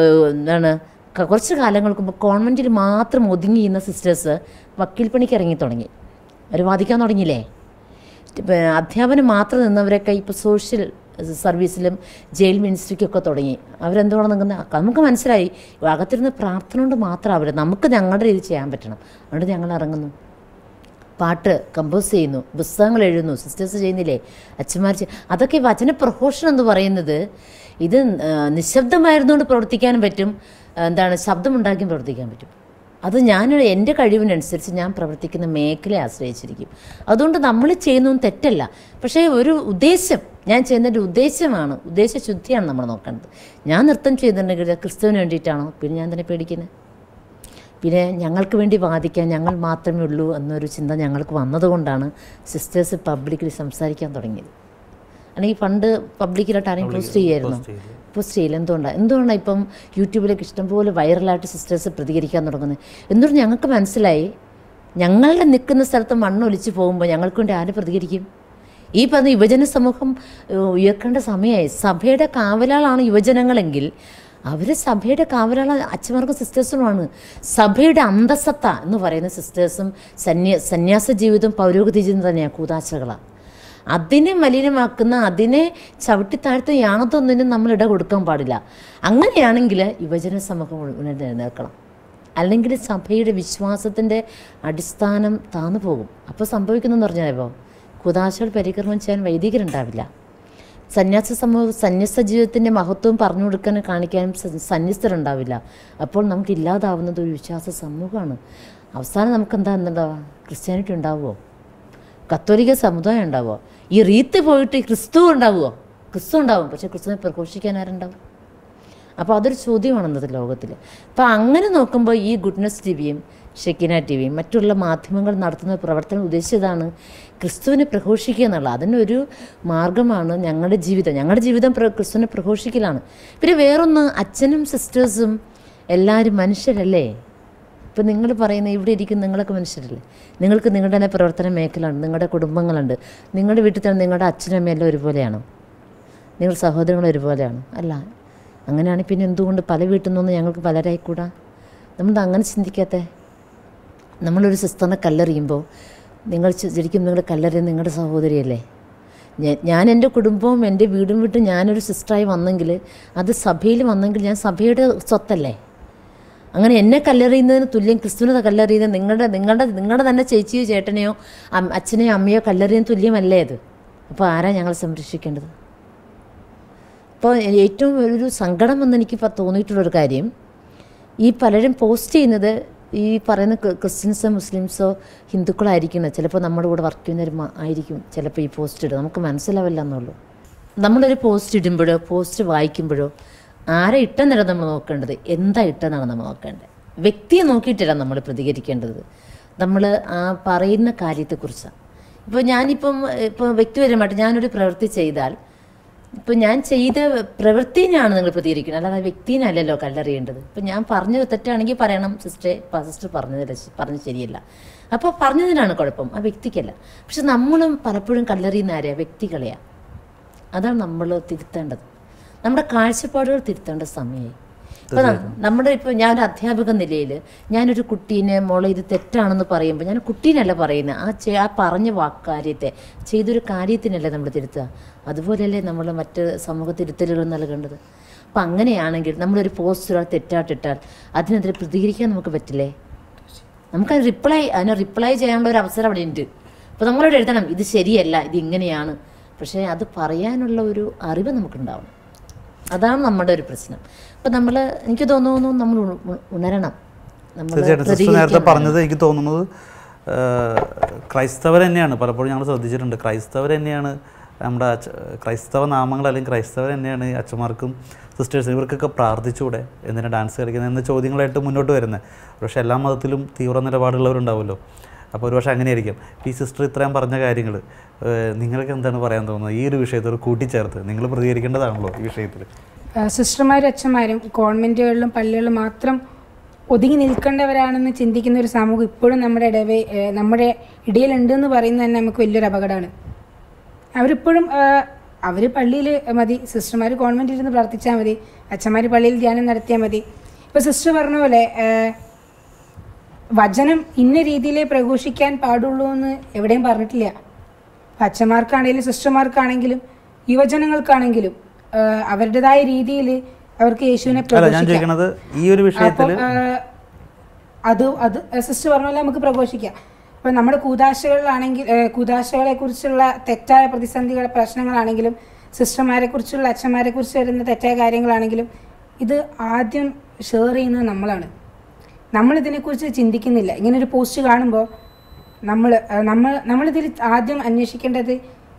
കുറച്ച് കാലങ്ങൾക്ക് മുമ്പ് കോൺവെൻറ്റിൽ മാത്രം ഒതുങ്ങിയിരുന്ന സിസ്റ്റേഴ്സ് വക്കീൽ പണിക്ക് ഇറങ്ങി തുടങ്ങി, അവർ വാദിക്കാൻ തുടങ്ങിയില്ലേ. അധ്യാപനം മാത്രം നിന്നവരൊക്കെ ഇപ്പോൾ സോഷ്യൽ സർവീസിലും ജയിൽ മിനിസ്ട്രിക്കൊക്കെ തുടങ്ങി. അവരെന്തുകൊണ്ട് നിൽക്കുന്നത് നമുക്ക് മനസ്സിലായി. അകത്തിരുന്ന് പ്രാർത്ഥന കൊണ്ട് മാത്രം നമുക്ക് ഞങ്ങളുടെ രീതി ചെയ്യാൻ പറ്റണം, അതുകൊണ്ട് ഞങ്ങൾ ഇറങ്ങുന്നു. പാട്ട് കമ്പോസ് ചെയ്യുന്നു, പുസ്തകങ്ങൾ എഴുതുന്നു, സിസ്റ്റേഴ്സ് ചെയ്യുന്നില്ലേ, അച്ഛന്മാർ അതൊക്കെ വചന പ്രഘോഷണം എന്ന് പറയുന്നത് ഇത് നിശബ്ദമായിരുന്നുകൊണ്ട് പ്രവർത്തിക്കാനും പറ്റും, ശബ്ദമുണ്ടാക്കിയും പ്രവർത്തിക്കാൻ പറ്റും. അത് എൻ്റെ കഴിവിനനുസരിച്ച് ഞാൻ പ്രവർത്തിക്കുന്ന മേഖലയെ ആശ്രയിച്ചിരിക്കും. അതുകൊണ്ട് നമ്മൾ ചെയ്യുന്നതും തെറ്റല്ല, പക്ഷേ ഒരു ഉദ്ദേശം, ഞാൻ ചെയ്യുന്നതിൻ്റെ ഉദ്ദേശമാണ്, ഉദ്ദേശശുദ്ധിയാണ് നമ്മൾ നോക്കേണ്ടത്. ഞാൻ നൃത്തം ചെയ്തിട്ടുണ്ടെങ്കിൽ ക്രിസ്തുവിന് വേണ്ടിയിട്ടാണോ? പിന്നെ ഞാൻ തന്നെ പേടിക്കുന്നത്. പിന്നെ ഞങ്ങൾക്ക് വേണ്ടി വാദിക്കാൻ ഞങ്ങൾ മാത്രമേ ഉള്ളൂ എന്നൊരു ചിന്ത ഞങ്ങൾക്ക് വന്നതുകൊണ്ടാണ് സിസ്റ്റേഴ്സ് പബ്ലിക്കിൽ സംസാരിക്കാൻ തുടങ്ങിയത്. അല്ലെങ്കിൽ പണ്ട് പബ്ലിക്കിലായിട്ട് ആരെയും പോസ്റ്റ് ചെയ്യായിരുന്നു, പോസ്റ്റ് ചെയ്യില്ല. എന്തുകൊണ്ടാണ് ഇപ്പം യൂട്യൂബിലേക്ക് ഇഷ്ടംപോലെ വൈറലായിട്ട് സിസ്റ്റേഴ്സ് പ്രതികരിക്കാൻ തുടങ്ങുന്നത്? എന്തുകൊണ്ട് ഞങ്ങൾക്ക് മനസ്സിലായി, ഞങ്ങളുടെ നിൽക്കുന്ന സ്ഥലത്ത് മണ്ണൊലിച്ച് പോകുമ്പോൾ ഞങ്ങൾക്ക് വേണ്ടി ആര് പ്രതികരിക്കും? ഈ പറഞ്ഞ യുവജന സമൂഹം ഉയർക്കേണ്ട സമയമായി. സഭയുടെ കാവലാളാണ് യുവജനങ്ങളെങ്കിൽ അവർ സഭയുടെ കാവലാള അച്ഛന്മാർക്കും സിസ്റ്റേഴ്സിനുമാണ്. സഭയുടെ അന്തസത്ത എന്ന് പറയുന്ന സിസ്റ്റേഴ്സും സന്യാസ ജീവിതം പൗരോഹിത്യ ജീവിതം തന്നെയാണ്, കൂതാശകളാണ്. അതിനെ മലിനമാക്കുന്ന, അതിനെ ചവിട്ടിത്താഴ്ത്ത യാതൊന്നിനും നമ്മൾ ഇട കൊടുക്കാൻ പാടില്ല. അങ്ങനെയാണെങ്കിൽ യുവജന സമൂഹം നിലനിൽക്കണം. അല്ലെങ്കിൽ സഭയുടെ വിശ്വാസത്തിൻ്റെ അടിസ്ഥാനം താന്നു പോകും. അപ്പോൾ സംഭവിക്കുന്നതെന്ന് പറഞ്ഞാൽ ഇപ്പോൾ കൂതാശകൾ പരിക്രമം ചെയ്യാൻ വൈദികരുണ്ടാവില്ല. സന്യസ്ത ജീവിതത്തിൻ്റെ മഹത്വം പറഞ്ഞു കൊടുക്കാനും കാണിക്കാനും സന്യസ്തരുണ്ടാവില്ല. അപ്പോൾ നമുക്ക് ഇല്ലാതാവുന്നത് ഒരു വിശ്വാസ സമൂഹമാണ്. അവസാനം നമുക്ക് എന്തുണ്ടാവുക? ക്രിസ്ത്യാനിറ്റി ഉണ്ടാവുമോ? കത്തോലിക്ക സമുദായം ഉണ്ടാവുമോ? ഈ റീത്ത് പോയിട്ട് ക്രിസ്തു ഉണ്ടാവുമോ? ക്രിസ്തു ഉണ്ടാവും, പക്ഷേ ക്രിസ്തുവിനെ പ്രഘോഷിക്കാൻ ആരുണ്ടാവും? അപ്പോൾ അതൊരു ചോദ്യമാണ് ഇന്നത്തെ ലോകത്തിൽ. അപ്പോൾ അങ്ങനെ നോക്കുമ്പോൾ ഈ ഗുഡ്നസ് ടി വിയും ഷെക്കിന ടി വിയും മറ്റുള്ള മാധ്യമങ്ങൾ നടത്തുന്ന പ്രവർത്തനം ഉദ്ദേശിച്ചതാണ് ക്രിസ്തുവിനെ പ്രഘോഷിക്കുക എന്നുള്ളത്. അതിനൊരു മാർഗമാണ് ഞങ്ങളുടെ ജീവിതം ക്രിസ്തുവിനെ പ്രഘോഷിക്കലാണ്. പിന്നെ വേറൊന്ന്, അച്ഛനും സിസ്റ്റേഴ്സും എല്ലാവരും മനുഷ്യരല്ലേ? ഇപ്പം നിങ്ങൾ പറയുന്ന ഇവിടെ ഇരിക്കുന്ന നിങ്ങളൊക്കെ മനുഷ്യരല്ലേ? നിങ്ങൾക്ക് നിങ്ങളുടെ തന്നെ പ്രവർത്തന മേഖലയുണ്ട്, നിങ്ങളുടെ കുടുംബങ്ങളുണ്ട്. നിങ്ങളുടെ വീട്ടിൽ തന്നെ നിങ്ങളുടെ അച്ഛനും അമ്മയെല്ലാം ഒരുപോലെയാണോ? നിങ്ങൾ സഹോദരങ്ങൾ ഒരുപോലെയാണോ? അല്ല. അങ്ങനെയാണ് പിന്നെ എന്തുകൊണ്ട് പല വീട്ടിൽ നിന്നൊന്നും ഞങ്ങൾക്ക് പലരായിക്കൂടാ? നമ്മൾ അങ്ങനെ ചിന്തിക്കാത്തേ? നമ്മളൊരു സിസ്റ്ററിനെ കല്ലെറിയുമ്പോൾ നിങ്ങൾ ശരിക്കും നിങ്ങളുടെ കല്ലെറിയുന്ന നിങ്ങളുടെ സഹോദരിയല്ലേ? ഞാൻ എൻ്റെ കുടുംബവും എൻ്റെ വീടും വിട്ട് ഞാനൊരു സിസ്റ്ററായി വന്നെങ്കിൽ, അത് സഭയിൽ വന്നെങ്കിൽ ഞാൻ സഭയുടെ സ്വത്തല്ലേ? അങ്ങനെ എന്നെ കല്ലെറിയുന്നതിന് തുല്യം ക്രിസ്തുവിനെ കല്ലെറിയുന്നത് നിങ്ങളുടെ തന്നെ ചേച്ചിയോ ചേട്ടനെയോ അച്ഛനെയോ അമ്മയോ കല്ലെറിയുന്നതിന് തുല്യമല്ലേ അത്? അപ്പോൾ ആരാ ഞങ്ങൾ സംരക്ഷിക്കേണ്ടത്? അപ്പോൾ ഏറ്റവും ഒരു സങ്കടം എന്നെനിക്ക് തോന്നിയിട്ടുള്ളൊരു കാര്യം, ഈ പലരും പോസ്റ്റ് ചെയ്യുന്നത് ഈ പറയുന്ന ക്രിസ്ത്യൻസോ മുസ്ലിംസോ ഹിന്ദുക്കളായിരിക്കണം. ചിലപ്പോൾ നമ്മുടെ കൂടെ വർക്ക് ചെയ്യുന്നവർ ആയിരിക്കും ചിലപ്പോൾ ഈ പോസ്റ്റ് ഇടുക. നമുക്ക് മനസ്സിലാവില്ല എന്നുള്ളൂ. നമ്മളൊരു പോസ്റ്റ് ഇടുമ്പോഴോ പോസ്റ്റ് വായിക്കുമ്പോഴോ ആരെ ഇട്ടെന്നല്ല നമ്മൾ നോക്കേണ്ടത്, എന്താ ഇട്ടെന്നാണ് നമ്മൾ നോക്കേണ്ടത്. വ്യക്തിയെ നോക്കിയിട്ടല്ല നമ്മൾ പ്രതികരിക്കേണ്ടത്, നമ്മൾ ആ പറയുന്ന കാര്യത്തെക്കുറിച്ചാണ്. ഇപ്പോൾ വ്യക്തിപരമായിട്ട് ഞാനൊരു പ്രവൃത്തി ചെയ്താൽ, ഇപ്പോൾ ഞാൻ ചെയ്ത പ്രവൃത്തിനാണ് നിങ്ങൾ പ്രതികരിക്കുന്നത്, അല്ലാതെ വ്യക്തിനല്ലല്ലോ കല്ലെറിയേണ്ടത്. ഇപ്പം ഞാൻ പറഞ്ഞത് തെറ്റാണെങ്കിൽ പറയണം, സിസ്റ്റർ പറഞ്ഞത് ശരിയല്ല, അപ്പോൾ പറഞ്ഞതിനാണ് കുഴപ്പം, ആ വ്യക്തിക്കല്ല. പക്ഷെ നമ്മളും പലപ്പോഴും കല്ലെറിയുന്ന ആരെയാണ്? വ്യക്തികളെയാണ്. അതാണ് നമ്മൾ തിരുത്തേണ്ടത്. നമ്മുടെ കാഴ്ചപ്പാടുകൾ തിരുത്തേണ്ട സമയമായി. ഇപ്പോൾ ഞാനൊരു അധ്യാപക നിലയിൽ ഞാനൊരു കുട്ടീനെ മോളെ ഇത് തെറ്റാണെന്ന് പറയുമ്പോൾ ഞാൻ കുട്ടീനല്ല പറയുന്നത്, ആ പറഞ്ഞ കാര്യത്തെ ചെയ്തൊരു കാര്യത്തിനല്ലേ നമ്മൾ തിരുത്തുക. അതുപോലെയല്ലേ നമ്മൾ മറ്റ് സമൂഹ തിരുത്തലുകൾ നൽകേണ്ടത്. അപ്പം അങ്ങനെയാണെങ്കിൽ നമ്മളൊരു പോസ്റ്റ് ഒരാൾ തെറ്റായിട്ടിട്ടാൽ അതിനെതിരെ പ്രതികരിക്കാൻ നമുക്ക് പറ്റില്ലേ? നമുക്കത് റിപ്ലൈ ചെയ്യാനുള്ള ഒരു അവസരം അവിടെ ഉണ്ട്. അപ്പോൾ നമ്മളോട് എഴുതണം, ഇത് ശരിയല്ല, ഇത് ഇങ്ങനെയാണ്. പക്ഷേ അത് പറയാനുള്ള ഒരു അറിവ് നമുക്കുണ്ടാവണം. അതാണ് നമ്മുടെ ഒരു പ്രശ്നം. അപ്പം എനിക്ക് തോന്നുന്നു നമ്മൾ ഉണരണം. നേരത്തെ പറഞ്ഞത് എനിക്ക് തോന്നുന്നത് ക്രൈസ്തവർ തന്നെയാണ്, പലപ്പോഴും ഞങ്ങൾ ശ്രദ്ധിച്ചിട്ടുണ്ട്, ക്രൈസ്തവർ തന്നെയാണ് നമ്മുടെ ക്രൈസ്തവ നാമങ്ങൾ അല്ലെങ്കിൽ ക്രൈസ്തവർ തന്നെയാണ് അച്ഛന്മാർക്കും സിസ്റ്റേഴ്സിനും ഇവർക്കൊക്കെ പ്രാർത്ഥിച്ചുകൂടെ, എന്തിനാണ് ഡാൻസ് കളിക്കുന്നത് എന്ന ചോദ്യങ്ങളായിട്ട് മുന്നോട്ട് വരുന്നത്. പക്ഷേ എല്ലാ മതത്തിലും തീവ്ര നിലപാടുള്ളവരുണ്ടാവുമല്ലോ. അപ്പോൾ ഒരുപക്ഷെ അങ്ങനെയായിരിക്കും. ഈ സിസ്റ്റർ ഇത്രയും പറഞ്ഞ കാര്യങ്ങൾ നിങ്ങൾക്ക് എന്താണ് പറയാൻ തോന്നുന്നത് ഈ ഒരു വിഷയത്തോട് കൂട്ടിച്ചേർത്ത്? നിങ്ങൾ പ്രതികരിക്കേണ്ടതാണല്ലോ ഈ വിഷയത്തിൽ. സിസ്റ്റർമാരും അച്ഛന്മാരും ഗവൺമെൻറ്റുകളിലും പള്ളികളിലും മാത്രം ഒതുങ്ങി നിൽക്കേണ്ടവരാണെന്ന് ചിന്തിക്കുന്ന ഒരു സമൂഹം ഇപ്പോഴും നമ്മുടെ ഇടയിലുണ്ടെന്ന് പറയുന്നത് തന്നെ നമുക്ക് വലിയൊരു അപകടമാണ്. അവരിപ്പോഴും അവർ പള്ളിയിൽ മതി, സിസ്റ്റർമാർ ഗവൺമെൻറ് ഇരുന്ന് പ്രാർത്ഥിച്ചാൽ മതി, അച്ഛന്മാർ പള്ളിയിൽ ധ്യാനം നടത്തിയാൽ മതി. ഇപ്പോൾ സിസ്റ്റർ പറഞ്ഞ പോലെ വചനം ഇന്ന രീതിയിലേ പ്രഘോഷിക്കാൻ പാടുള്ളൂ എന്ന് എവിടെയും പറഞ്ഞിട്ടില്ല. അച്ഛന്മാർക്കാണെങ്കിലും സിസ്റ്റർമാർക്കാണെങ്കിലും യുവജനങ്ങൾക്കാണെങ്കിലും അവരുടേതായ രീതിയിൽ അവർക്ക് യേശുവിനെ പ്രഘോഷിക്കാം. അത് സിസ്റ്റർ പറഞ്ഞ പോലെ നമുക്ക് പ്രഘോഷിക്കാം. ഇപ്പോൾ നമ്മുടെ കൂതാശകളിലാണെങ്കിൽ കൂതാശകളെക്കുറിച്ചുള്ള തെറ്റായ പ്രശ്നങ്ങളാണെങ്കിലും സിസ്റ്റർമാരെക്കുറിച്ചുള്ള അച്ഛന്മാരെക്കുറിച്ച് വരുന്ന തെറ്റായ കാര്യങ്ങളാണെങ്കിലും ഇത് ആദ്യം ഷെയർ ചെയ്യുന്നത് നമ്മളാണ്. നമ്മളിതിനെക്കുറിച്ച് ചിന്തിക്കുന്നില്ല. ഇങ്ങനൊരു പോസ്റ്റ് കാണുമ്പോൾ നമ്മളിതിൽ ആദ്യം അന്വേഷിക്കേണ്ടത്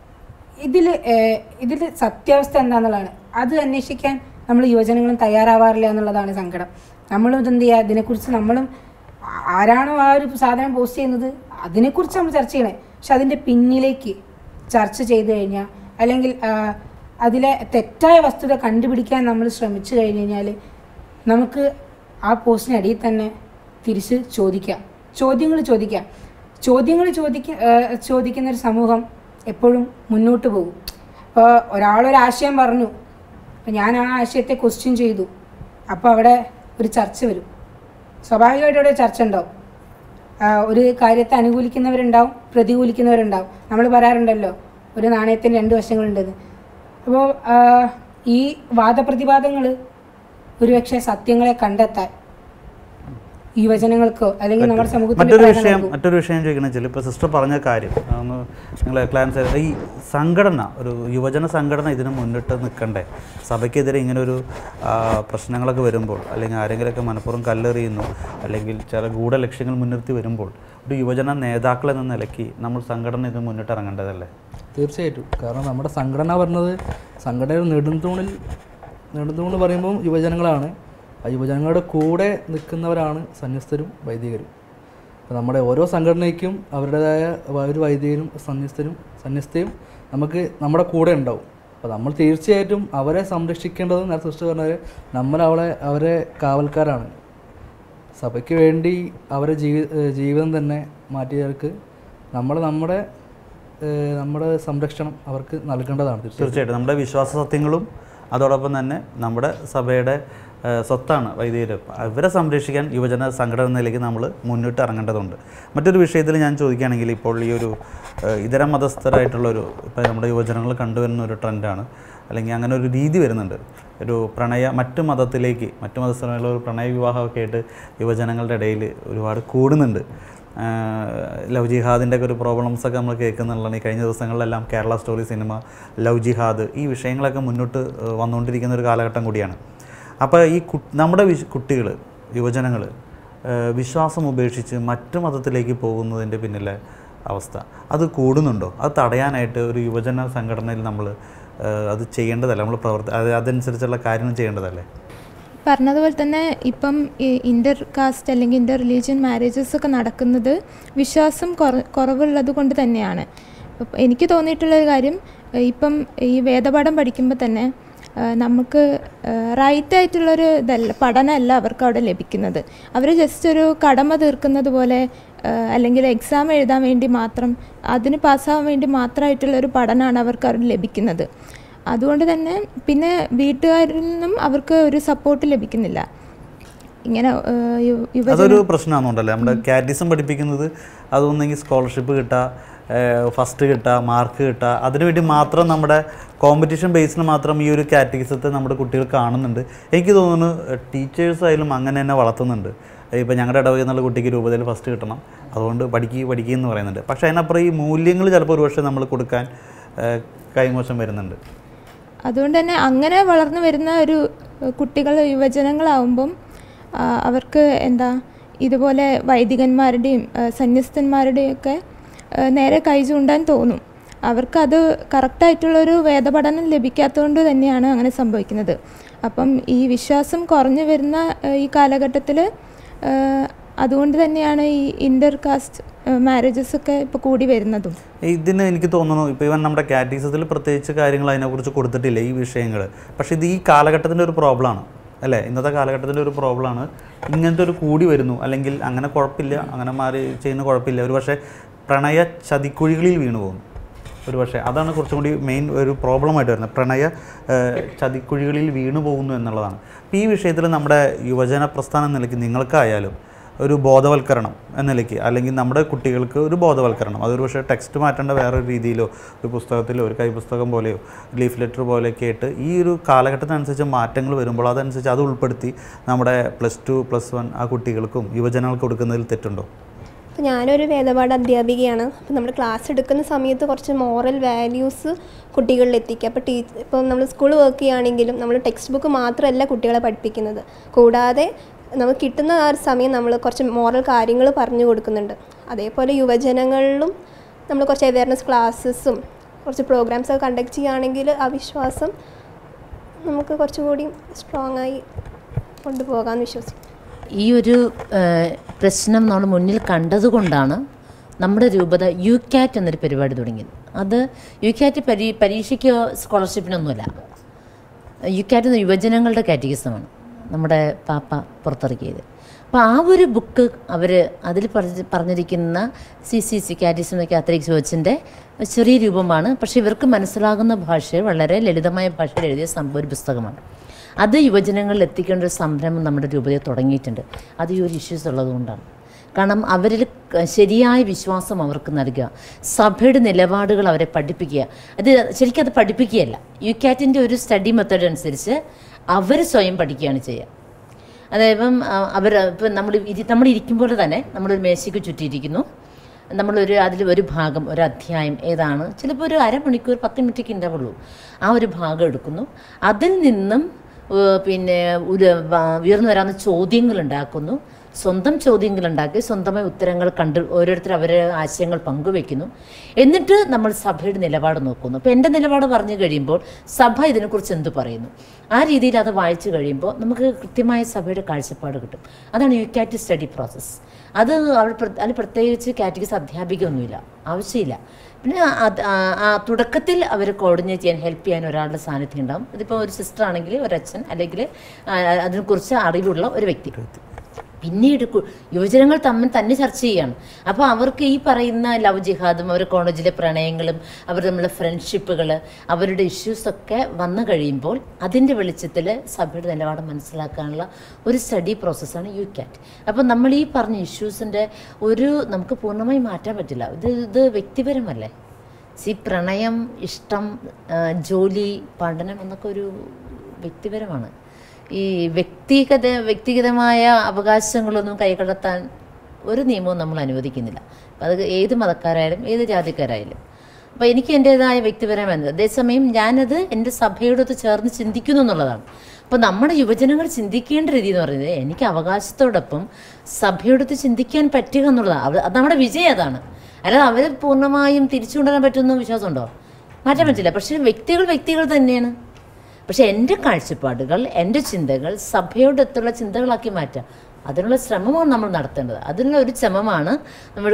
ഇതിൽ സത്യാവസ്ഥ എന്താണെന്നുള്ളതാണ്. അത് അന്വേഷിക്കാൻ നമ്മൾ യുവജനങ്ങളും തയ്യാറാവാറില്ല എന്നുള്ളതാണ് സങ്കടം. നമ്മളും ഇതെന്ത് ചെയ്യുക, ഇതിനെക്കുറിച്ച് നമ്മളും ആരാണോ ആ ഒരു സാധനം പോസ്റ്റ് ചെയ്യുന്നത് അതിനെക്കുറിച്ച് നമ്മൾ ചർച്ച ചെയ്യണേ. പക്ഷെ അതിൻ്റെ പിന്നിലേക്ക് ചർച്ച ചെയ്ത് കഴിഞ്ഞാൽ അല്ലെങ്കിൽ അതിലെ തെറ്റായ വസ്തുത കണ്ടുപിടിക്കാൻ നമ്മൾ ശ്രമിച്ചു കഴിഞ്ഞ് കഴിഞ്ഞാൽ നമുക്ക് ആ പോസ്റ്റിനടിയിൽ തന്നെ തിരിച്ച് ചോദിക്കുന്നൊരു സമൂഹം എപ്പോഴും മുന്നോട്ട് പോകും. ഇപ്പോൾ ഒരാളൊരാശയം പറഞ്ഞു, അപ്പോൾ ഞാൻ ആ ആശയത്തെ ക്വസ്റ്റ്യൻ ചെയ്തു, അപ്പോൾ അവിടെ ഒരു ചർച്ച വരും. സ്വാഭാവികമായിട്ട് അവിടെ ചർച്ച ഉണ്ടാവും. ഒരു കാര്യത്തെ അനുകൂലിക്കുന്നവരുണ്ടാവും, പ്രതികൂലിക്കുന്നവരുണ്ടാവും. നമ്മൾ പറയാറുണ്ടല്ലോ ഒരു നാണയത്തിന് 2 വശങ്ങളുണ്ടെന്ന്. അപ്പോൾ ഈ വാദപ്രതിവാദങ്ങൾ ഒരുപക്ഷെ സത്യങ്ങളെ കണ്ടെത്താൻ യുവജനങ്ങൾക്കോ അല്ലെങ്കിൽ നമ്മുടെ സമൂഹത്തിൽ മറ്റൊരു വിഷയം ചോദിക്കണമെന്ന് വെച്ചാൽ ഇപ്പോൾ സിസ്റ്റർ പറഞ്ഞ കാര്യം ഒന്ന് നിങ്ങൾ ക്ലാൻസ് ഈ സംഘടന, ഒരു യുവജന സംഘടന ഇതിന് മുന്നിട്ട് നിൽക്കണ്ടേ? സഭയ്ക്കെതിരെ ഇങ്ങനൊരു പ്രശ്നങ്ങളൊക്കെ വരുമ്പോൾ അല്ലെങ്കിൽ ആരെങ്കിലുമൊക്കെ മനഃപൂർവ്വം കല്ലെറിയുന്നു അല്ലെങ്കിൽ ചില ഗൂഢലക്ഷ്യങ്ങൾ മുൻനിർത്തി വരുമ്പോൾ ഒരു യുവജന നേതാക്കൾ എന്ന നിലയ്ക്ക് നമ്മൾ സംഘടന ഇതിന് മുന്നിട്ട് ഇറങ്ങേണ്ടതല്ലേ? തീർച്ചയായിട്ടും. കാരണം നമ്മുടെ സംഘടന പറഞ്ഞത് സംഘടനയുടെ നെടുന്തൂണ് പറയുമ്പോൾ യുവജനങ്ങളാണ്. ആ യുവജനങ്ങളുടെ കൂടെ നിൽക്കുന്നവരാണ് സന്യസ്തരും വൈദികരും. അപ്പോൾ നമ്മുടെ ഓരോ സംഘടനയ്ക്കും അവരുടേതായ ഒരു വൈദികരും സന്യസ്തയും നമുക്ക് നമ്മുടെ കൂടെ ഉണ്ടാവും. അപ്പോൾ നമ്മൾ തീർച്ചയായിട്ടും അവരെ സംരക്ഷിക്കേണ്ടതും നേരത്തെ സിസ്റ്റർ പറഞ്ഞവരെ അവരെ കാവൽക്കാരാണ്. സഭയ്ക്ക് വേണ്ടി അവരെ ജീവിതം തന്നെ മാറ്റിയവർക്ക് നമ്മുടെ സംരക്ഷണം അവർക്ക് നൽകേണ്ടതാണ്. തീർച്ചയായിട്ടും നമ്മുടെ വിശ്വാസ സത്യങ്ങളും അതോടൊപ്പം തന്നെ നമ്മുടെ സഭയുടെ സ്വത്താണ് വൈദികർ. അവരെ സംരക്ഷിക്കാൻ യുവജന സംഘടന നിലയ്ക്ക് നമ്മൾ മുന്നിട്ട് ഇറങ്ങേണ്ടതുണ്ട്. മറ്റൊരു വിഷയത്തിൽ ഞാൻ ചോദിക്കുകയാണെങ്കിൽ ഇപ്പോൾ ഈ ഒരു ഇതര മതസ്ഥരായിട്ടുള്ളൊരു ഇപ്പോൾ നമ്മുടെ യുവജനങ്ങൾ കണ്ടുവരുന്ന ഒരു ട്രെൻഡാണ്, അല്ലെങ്കിൽ അങ്ങനെ ഒരു രീതി വരുന്നുണ്ട്. ഒരു മറ്റു മതസ്ഥരുള്ള ഒരു പ്രണയ വിവാഹമൊക്കെ ആയിട്ട് യുവജനങ്ങളുടെ ഇടയിൽ ഒരുപാട് കൂടുന്നുണ്ട്. ലവ് ജിഹാദിൻ്റെ ഒക്കെ ഒരു പ്രോബ്ലംസൊക്കെ നമ്മൾ കേൾക്കുന്നുള്ളതാണ്. ഈ കഴിഞ്ഞ ദിവസങ്ങളിലെല്ലാം കേരള സ്റ്റോറി സിനിമ, ലവ് ജിഹാദ്, ഈ വിഷയങ്ങളൊക്കെ മുന്നോട്ട് വന്നുകൊണ്ടിരിക്കുന്ന ഒരു കാലഘട്ടം കൂടിയാണ്. അപ്പോൾ ഈ നമ്മുടെ കുട്ടികൾ, യുവജനങ്ങൾ വിശ്വാസം ഉപേക്ഷിച്ച് മറ്റു മതത്തിലേക്ക് പോകുന്നതിൻ്റെ പിന്നിലെ അവസ്ഥ അത് കൂടുന്നുണ്ടോ? അത് തടയാനായിട്ട് ഒരു യുവജന സംഘടനയിൽ നമ്മൾ അത് ചെയ്യേണ്ടതല്ലേ? നമ്മൾ അതനുസരിച്ചുള്ള കാര്യങ്ങൾ ചെയ്യേണ്ടതല്ലേ? പറഞ്ഞതുപോലെ തന്നെ ഇപ്പം ഇൻ്റർ കാസ്റ്റ് അല്ലെങ്കിൽ ഇൻ്റർ റിലീജിയൻ മാരേജസ് ഒക്കെ നടക്കുന്നത് വിശ്വാസം കുറവുള്ളത് കൊണ്ട് തന്നെയാണ്. എനിക്ക് തോന്നിയിട്ടുള്ളൊരു കാര്യം, ഇപ്പം ഈ വേദപാഠം പഠിക്കുമ്പോൾ തന്നെ നമുക്ക് റൈറ്റായിട്ടുള്ളൊരു പഠനമല്ല അവർക്ക് അവിടെ ലഭിക്കുന്നത്. അവർ ജസ്റ്റ് ഒരു കടമ തീർക്കുന്നത് പോലെ അല്ലെങ്കിൽ എക്സാം എഴുതാൻ വേണ്ടി മാത്രം, അതിന് പാസ്സാവാൻ വേണ്ടി മാത്രമായിട്ടുള്ളൊരു പഠനമാണ് അവർക്ക് അവിടെ ലഭിക്കുന്നത്. അതുകൊണ്ട് തന്നെ പിന്നെ വീട്ടുകാരിൽ നിന്നും അവർക്ക് ഒരു സപ്പോർട്ട് ലഭിക്കുന്നില്ല. ഇങ്ങനെ അതൊരു പ്രശ്നമാണെന്നുണ്ടല്ലേ? നമ്മുടെ കാറ്റഗിസം പഠിപ്പിക്കുന്നത് അതൊന്നെങ്കിൽ സ്കോളർഷിപ്പ് കിട്ടുക, ഫസ്റ്റ് കിട്ടുക, മാർക്ക് കിട്ടുക, അതിനുവേണ്ടി മാത്രം നമ്മുടെ കോമ്പറ്റീഷൻ ബേസിന് മാത്രം ഈ ഒരു കാറ്റഗിസത്തെ നമ്മുടെ കുട്ടികൾ കാണുന്നുണ്ട്. എനിക്ക് തോന്നുന്നു ടീച്ചേഴ്സായാലും അങ്ങനെ തന്നെ വളർത്തുന്നുണ്ട്. ഇപ്പോൾ ഞങ്ങളുടെ ഇടവകയിൽ നിന്നുള്ള കുട്ടിക്ക് രൂപതയിൽ ഫസ്റ്റ് കിട്ടണം, അതുകൊണ്ട് പഠിക്കുക എന്ന് പറയുന്നുണ്ട്. പക്ഷേ അതിനപ്പുറം ഈ മൂല്യങ്ങൾ ചിലപ്പോൾ ഒരുപക്ഷെ നമ്മൾ കൊടുക്കാൻ കൈമോശം വരുന്നുണ്ട്. അതുകൊണ്ട് തന്നെ അങ്ങനെ വളർന്നു വരുന്ന ഒരു കുട്ടികൾ, യുവജനങ്ങളാവുമ്പം അവർക്ക് ഇതുപോലെ വൈദികന്മാരുടെയും സന്യസ്തന്മാരുടെയും ഒക്കെ നേരെ കൈ ചൂണ്ടാൻ തോന്നും. അവർക്കത് കറക്റ്റായിട്ടുള്ളൊരു വേദപഠനം ലഭിക്കാത്തതുകൊണ്ട് തന്നെയാണ് അങ്ങനെ സംഭവിക്കുന്നത്. അപ്പം ഈ വിശ്വാസം കുറഞ്ഞു വരുന്ന ഈ കാലഘട്ടത്തിൽ അതുകൊണ്ട് തന്നെയാണ് ഈ ഇൻ്റർ കാസ്റ്റ് മാരേജസ് ഒക്കെ ഇപ്പോൾ കൂടി വരുന്നതും. ഇതിന് എനിക്ക് തോന്നുന്നു ഇപ്പോൾ ഇവൻ നമ്മുടെ കാറ്റഗിസത്തിൽ പ്രത്യേകിച്ച് കാര്യങ്ങൾ അതിനെക്കുറിച്ച് കൊടുത്തിട്ടില്ല ഈ വിഷയങ്ങൾ. പക്ഷേ ഇത് ഈ കാലഘട്ടത്തിൻ്റെ ഒരു പ്രോബ്ലമാണ് അല്ലേ? ഇന്നത്തെ കാലഘട്ടത്തിൻ്റെ ഒരു പ്രോബ്ലമാണ്. ഇങ്ങനത്തെ ഒരു കൂടി വരുന്നു, അല്ലെങ്കിൽ അങ്ങനെ കുഴപ്പമില്ല, അങ്ങനെ മാറി ചെയ്യുന്ന കുഴപ്പമില്ല, ഒരു പക്ഷേ പ്രണയ ചതിക്കുഴികളിൽ വീണു പോകുന്നു. ഒരു പക്ഷേ അതാണ് കുറച്ചും കൂടി മെയിൻ ഒരു പ്രോബ്ലമായിട്ട് വരുന്നത്. പ്രണയ ചതിക്കുഴികളിൽ വീണു പോകുന്നു എന്നുള്ളതാണ്. അപ്പോൾ ഈ വിഷയത്തിൽ നമ്മുടെ യുവജന പ്രസ്ഥാനം എന്ന നിലയ്ക്ക് നിങ്ങൾക്കായാലും ഒരു ബോധവൽക്കരണം എന്ന നിലയ്ക്ക്, അല്ലെങ്കിൽ നമ്മുടെ കുട്ടികൾക്ക് ഒരു ബോധവൽക്കരണം, അതൊരു പക്ഷേ ടെക്സ്റ്റ് മാറ്റേണ്ട വേറൊരു രീതിയിലോ ഒരു പുസ്തകത്തിലോ ഒരു കൈപുസ്തകം പോലെയോ ലീഫ് ലെറ്റർ പോലെയൊക്കെ ആയിട്ട് ഈ ഒരു കാലഘട്ടത്തിനനുസരിച്ച് മാറ്റങ്ങൾ വരുമ്പോൾ അതനുസരിച്ച് അത് ഉൾപ്പെടുത്തി നമ്മുടെ +2, +1 ആ കുട്ടികൾക്കും യുവജനങ്ങൾക്ക് കൊടുക്കുന്നതിൽ തെറ്റുണ്ടോ? അപ്പോൾ ഞാനൊരു വേദപാഠ അധ്യാപികയാണ്. അപ്പോൾ നമ്മൾ ക്ലാസ് എടുക്കുന്ന സമയത്ത് കുറച്ച് മോറൽ വാല്യൂസ് കുട്ടികളിൽ എത്തിക്കുക. അപ്പോൾ ഇപ്പോൾ നമ്മൾ സ്കൂൾ വർക്ക് ചെയ്യുകയാണെങ്കിലും നമ്മൾ ടെക്സ്റ്റ് ബുക്ക് മാത്രമല്ല കുട്ടികളെ പഠിപ്പിക്കുന്നത്, കൂടാതെ നമുക്ക് കിട്ടുന്ന ആ ഒരു സമയം നമ്മൾ കുറച്ച് മോറൽ കാര്യങ്ങൾ പറഞ്ഞു കൊടുക്കുന്നുണ്ട്. അതേപോലെ യുവജനങ്ങളിലും നമ്മൾ കുറച്ച് അവയർനെസ് ക്ലാസ്സസും കുറച്ച് പ്രോഗ്രാംസൊക്കെ കണ്ടക്ട് ചെയ്യുകയാണെങ്കിൽ ആ വിശ്വാസം നമുക്ക് കുറച്ചുകൂടി സ്ട്രോങ് ആയി കൊണ്ടുപോകാമെന്ന് വിശ്വസിക്കും. ഈ ഒരു പ്രശ്നം നമ്മൾ മുന്നിൽ കണ്ടതുകൊണ്ടാണ് നമ്മുടെ രൂപത UCAT എന്നൊരു പരിപാടി തുടങ്ങിയത്. അത് UCAT പരീക്ഷയ്ക്കോ സ്കോളർഷിപ്പിനൊന്നുമല്ല. UCAT എന്ന യുവജനങ്ങളുടെ കാറ്റഗിസമാണ് നമ്മുടെ പാപ്പ പുറത്തിറക്കിയത്. അപ്പോൾ ആ ഒരു ബുക്ക് അതിൽ പറഞ്ഞിരിക്കുന്ന CCC കാറ്റഗിസം കാത്തലിക് ചർച്ചിൻ്റെ ചെറിയ രൂപമാണ്. പക്ഷേ ഇവർക്ക് മനസ്സിലാകുന്ന ഭാഷയിൽ വളരെ ലളിതമായ ഭാഷയിൽ എഴുതിയ ഒരു പുസ്തകമാണ്. അത് യുവജനങ്ങളിൽ എത്തിക്കേണ്ട ഒരു സംരംഭം നമ്മുടെ രൂപതയിൽ തുടങ്ങിയിട്ടുണ്ട്. അത് ഈ ഒരു ഇഷ്യൂസ് ഉള്ളതുകൊണ്ടാണ്. കാരണം അവരിൽ ശരിയായ വിശ്വാസം അവർക്ക് നൽകുക, സഭയുടെ നിലപാടുകൾ അവരെ പഠിപ്പിക്കുക. ശരിക്കും അത് പഠിപ്പിക്കുകയല്ല, UCATൻ്റെ ഒരു സ്റ്റഡി മെത്തേഡ് അനുസരിച്ച് അവർ സ്വയം പഠിക്കുകയാണ് ചെയ്യുക. അതായത് ഇപ്പം നമ്മൾ ഇരിക്കുമ്പോൾ തന്നെ നമ്മളൊരു മേശയ്ക്ക് ചുറ്റിയിരിക്കുന്നു. അതിൽ ഒരു ഭാഗം, ഒരു അധ്യായം ഏതാണ്, ചിലപ്പോൾ ഒരു അരമണിക്കൂർ 10 മിനിറ്റൊക്കെ ഉണ്ടാവുള്ളൂ. ആ ഒരു ഭാഗം എടുക്കുന്നു. അതിൽ നിന്നും ഉയർന്നു വരാവുന്ന ചോദ്യങ്ങൾ ഉണ്ടാക്കുന്നു. സ്വന്തം ചോദ്യങ്ങളുണ്ടാക്കി സ്വന്തമായി ഉത്തരങ്ങൾ ഓരോരുത്തർ അവരുടെ ആശയങ്ങൾ പങ്കുവെക്കുന്നു. എന്നിട്ട് നമ്മൾ സഭയുടെ നിലപാട് നോക്കുന്നു. അപ്പോൾ എൻ്റെ നിലപാട് പറഞ്ഞു കഴിയുമ്പോൾ സഭ ഇതിനെക്കുറിച്ച് എന്ത് പറയുന്നു, ആ രീതിയിൽ അത് വായിച്ചു കഴിയുമ്പോൾ നമുക്ക് കൃത്യമായ സഭയുടെ കാഴ്ചപ്പാട് കിട്ടും. അതാണ് UCAT സ്റ്റഡി പ്രോസസ്സ്. അതിൽ പ്രത്യേകിച്ച് കാറ്റഗിസ് അധ്യാപികയൊന്നുമില്ല, ആവശ്യമില്ല. പിന്നെ തുടക്കത്തിൽ അവർ കോർഡിനേറ്റ് ചെയ്യാൻ, ഹെൽപ്പ് ചെയ്യാൻ ഒരാളുടെ സാന്നിധ്യം ഉണ്ടാകും. ഇതിപ്പോൾ ഒരു സിസ്റ്റർ ആണെങ്കിൽ ഒരച്ഛൻ, അല്ലെങ്കിൽ അതിനെക്കുറിച്ച് അറിവുള്ള ഒരു വ്യക്തി. പിന്നീട് യുവജനങ്ങൾ തമ്മിൽ തന്നെ ചർച്ച ചെയ്യുകയാണ്. അപ്പോൾ അവർക്ക് ഈ പറയുന്ന ലവ് ജിഹാദും അവരുടെ കോളേജിലെ പ്രണയങ്ങളും അവർ തമ്മിലുള്ള ഫ്രണ്ട്ഷിപ്പുകൾ, അവരുടെ ഇഷ്യൂസൊക്കെ വന്നു കഴിയുമ്പോൾ അതിൻ്റെ വെളിച്ചത്തിൽ സഭയുടെ നിലപാട് മനസ്സിലാക്കാനുള്ള ഒരു സ്റ്റഡി പ്രോസസ്സാണ് UCAT. അപ്പോൾ നമ്മൾ ഈ പറഞ്ഞ ഇഷ്യൂസിൻ്റെ നമുക്ക് പൂർണ്ണമായി മാറ്റാൻ പറ്റില്ല. ഇത് വ്യക്തിപരമല്ലേ. പ്രണയം, ഇഷ്ടം, ജോലി, പഠനം എന്നൊക്കെ ഒരു വ്യക്തിപരമാണ്. ഈ വ്യക്തിഗതമായ അവകാശങ്ങളൊന്നും കൈകടത്താൻ ഒരു നിയമവും നമ്മൾ അനുവദിക്കുന്നില്ല. അപ്പം അത് ഏത് മതക്കാരായാലും ഏത് ജാതിക്കാരായാലും. അപ്പോൾ എനിക്ക് എൻ്റേതായ വ്യക്തിപരമായത്, അതേസമയം ഞാനത് എൻ്റെ സഭയോടൊത്ത് ചേർന്ന് ചിന്തിക്കുന്നു എന്നുള്ളതാണ്. അപ്പോൾ നമ്മുടെ യുവജനങ്ങൾ ചിന്തിക്കേണ്ട രീതി എന്ന് പറയുന്നത് എനിക്ക് അവകാശത്തോടൊപ്പം സഭയോടൊത്ത് ചിന്തിക്കാൻ പറ്റുക എന്നുള്ളതാണ്. അത് നമ്മുടെ വിജയം അതാണ്. അല്ലാതെ അവർ പൂർണ്ണമായും തിരിച്ചു കൊണ്ടുവരാൻ പറ്റുമെന്ന് വിശ്വാസമുണ്ടോ? മാറ്റാൻ പറ്റില്ല. പക്ഷേ വ്യക്തികൾ തന്നെയാണ്. പക്ഷെ എൻ്റെ കാഴ്ചപ്പാടുകൾ, എൻ്റെ ചിന്തകൾ സഭയോടൊത്തുള്ള ചിന്തകളാക്കി മാറ്റുക, അതിനുള്ള ശ്രമമാണ് നമ്മൾ നടത്തേണ്ടത്. അതിനുള്ള ഒരു ശ്രമമാണ് നമ്മൾ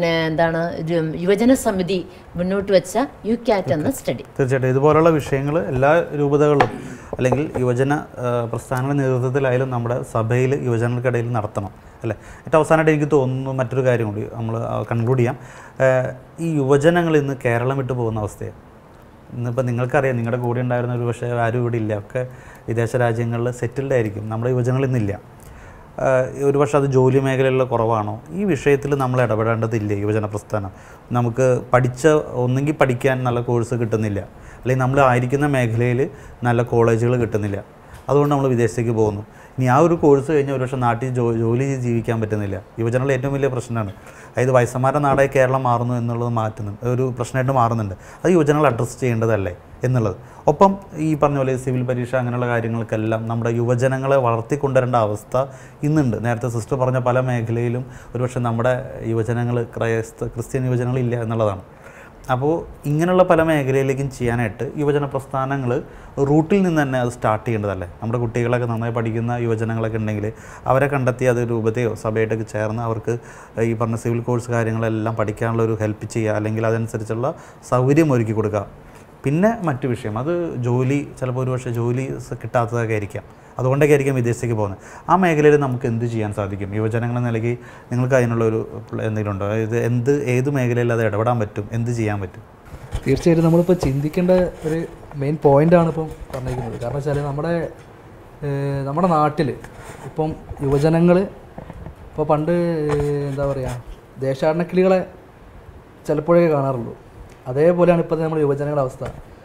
യുവജന സമിതി മുന്നോട്ട് വെച്ച UCAT എന്ന സ്റ്റഡി. തീർച്ചയായിട്ടും ഇതുപോലുള്ള വിഷയങ്ങൾ എല്ലാ രൂപതകളും അല്ലെങ്കിൽ യുവജന പ്രസ്ഥാനങ്ങളുടെ നേതൃത്വത്തിലായാലും നമ്മുടെ സഭയിൽ യുവജനങ്ങൾക്കിടയിൽ നടത്തണം, അല്ലേ? ഏറ്റവും അവസാനമായിട്ട് എനിക്ക് തോന്നുന്നു മറ്റൊരു കാര്യം കൂടി നമ്മൾ കൺക്ലൂഡ് ചെയ്യാം. ഈ യുവജനങ്ങൾ ഇന്ന് കേരളം വിട്ടു പോകുന്ന അവസ്ഥയാണ്. ഇന്നിപ്പോൾ നിങ്ങൾക്കറിയാം, നിങ്ങളുടെ കൂടെ ഉണ്ടായിരുന്ന ഒരു പക്ഷേ ആരും ഇവിടെ ഇല്ല, ഒക്കെ വിദേശ രാജ്യങ്ങളിൽ സെറ്റിൽഡ് ആയിരിക്കും. നമ്മുടെ യുവജനങ്ങൾ ഇന്നില്ല. ഒരു പക്ഷേ അത് ജോലി മേഖലയിലുള്ള കുറവാണോ? ഈ വിഷയത്തിൽ നമ്മൾ ഇടപെടേണ്ടതില്ലേ യുവജന പ്രസ്ഥാനം? നമുക്ക് ഒന്നെങ്കിൽ പഠിക്കാൻ നല്ല കോഴ്സ് കിട്ടുന്നില്ല, അല്ലെങ്കിൽ നമ്മൾ ആയിരിക്കുന്ന മേഖലയിൽ നല്ല കോളേജുകൾ കിട്ടുന്നില്ല, അതുകൊണ്ട് നമ്മൾ വിദേശത്തേക്ക് പോകുന്നു. ഇനി ആ ഒരു കോഴ്സ് കഴിഞ്ഞാൽ ഒരു പക്ഷേ നാട്ടിൽ ജോലി ജീവിക്കാൻ പറ്റുന്നില്ല. യുവജനങ്ങളുടെ ഏറ്റവും വലിയ പ്രശ്നമാണ്. അതായത് വയസ്സന്മാരുടെ നാടായി കേരളം മാറുന്നു എന്നുള്ളത് ഒരു പ്രശ്നമായിട്ട് മാറുന്നുണ്ട്. അത് യുവജനങ്ങൾ അഡ്രസ്സ് ചെയ്യേണ്ടതല്ലേ എന്നുള്ളത്. ഒപ്പം ഈ പറഞ്ഞ പോലെ സിവിൽ പരീക്ഷ അങ്ങനെയുള്ള കാര്യങ്ങൾക്കെല്ലാം നമ്മുടെ യുവജനങ്ങളെ വളർത്തിക്കൊണ്ടുവരേണ്ട അവസ്ഥ ഇന്നുണ്ട്. നേരത്തെ സിസ്റ്റർ പറഞ്ഞ പല മേഖലയിലും ഒരുപക്ഷെ നമ്മുടെ യുവജനങ്ങൾ ക്രിസ്ത്യൻ യുവജനങ്ങളില്ല എന്നുള്ളതാണ്. അപ്പോൾ ഇങ്ങനെയുള്ള പല മേഖലയിലേക്കും ചെയ്യാനായിട്ട് യുവജന പ്രസ്ഥാനങ്ങൾ റൂട്ടിൽ നിന്ന് തന്നെ അത് സ്റ്റാർട്ട് ചെയ്യേണ്ടതല്ലേ? നമ്മുടെ കുട്ടികളൊക്കെ നന്നായി പഠിക്കുന്ന യുവജനങ്ങളൊക്കെ ഉണ്ടെങ്കിൽ അവരെ കണ്ടെത്തി അത് രൂപതയോ സഭയായിട്ടൊക്കെ ചേർന്ന് അവർക്ക് ഈ പറഞ്ഞ സിവിൽ കോഴ്സ് കാര്യങ്ങളെല്ലാം പഠിക്കാനുള്ള ഒരു ഹെൽപ്പ് ചെയ്യുക, അല്ലെങ്കിൽ അതനുസരിച്ചുള്ള സൗകര്യം ഒരുക്കി കൊടുക്കുക. പിന്നെ മറ്റു വിഷയം, അത് ജോലി ചിലപ്പോൾ ഒരുപക്ഷെ ജോലി കിട്ടാത്തതൊക്കെ ആയിരിക്കാം, അതുകൊണ്ടൊക്കെ ആയിരിക്കും വിദേശത്തേക്ക് പോകുന്നത്. ആ മേഖലയിൽ നമുക്ക് എന്ത് ചെയ്യാൻ സാധിക്കും? യുവജനങ്ങളെ നിലയ്ക്ക് നിങ്ങൾക്ക് അതിനുള്ളൊരു എന്തെങ്കിലും ഉണ്ടോ? ഏത് മേഖലയിൽ അത് ഇടപെടാൻ പറ്റും, എന്ത് ചെയ്യാൻ പറ്റും? തീർച്ചയായിട്ടും നമ്മളിപ്പോൾ ചിന്തിക്കേണ്ട ഒരു മെയിൻ പോയിൻ്റാണ് ഇപ്പം പറഞ്ഞിരിക്കുന്നത്. കാരണം വെച്ചാൽ നമ്മുടെ നാട്ടിൽ ഇപ്പം യുവജനങ്ങൾ ഇപ്പോൾ പണ്ട് എന്താ പറയുക, ദേശാടനക്കിളികളെ ചിലപ്പോഴേ കാണാറുള്ളൂ. അതേപോലെയാണ് ഇപ്പോഴത്തെ നമ്മുടെ യുവജനങ്ങളുടെ അവസ്ഥ.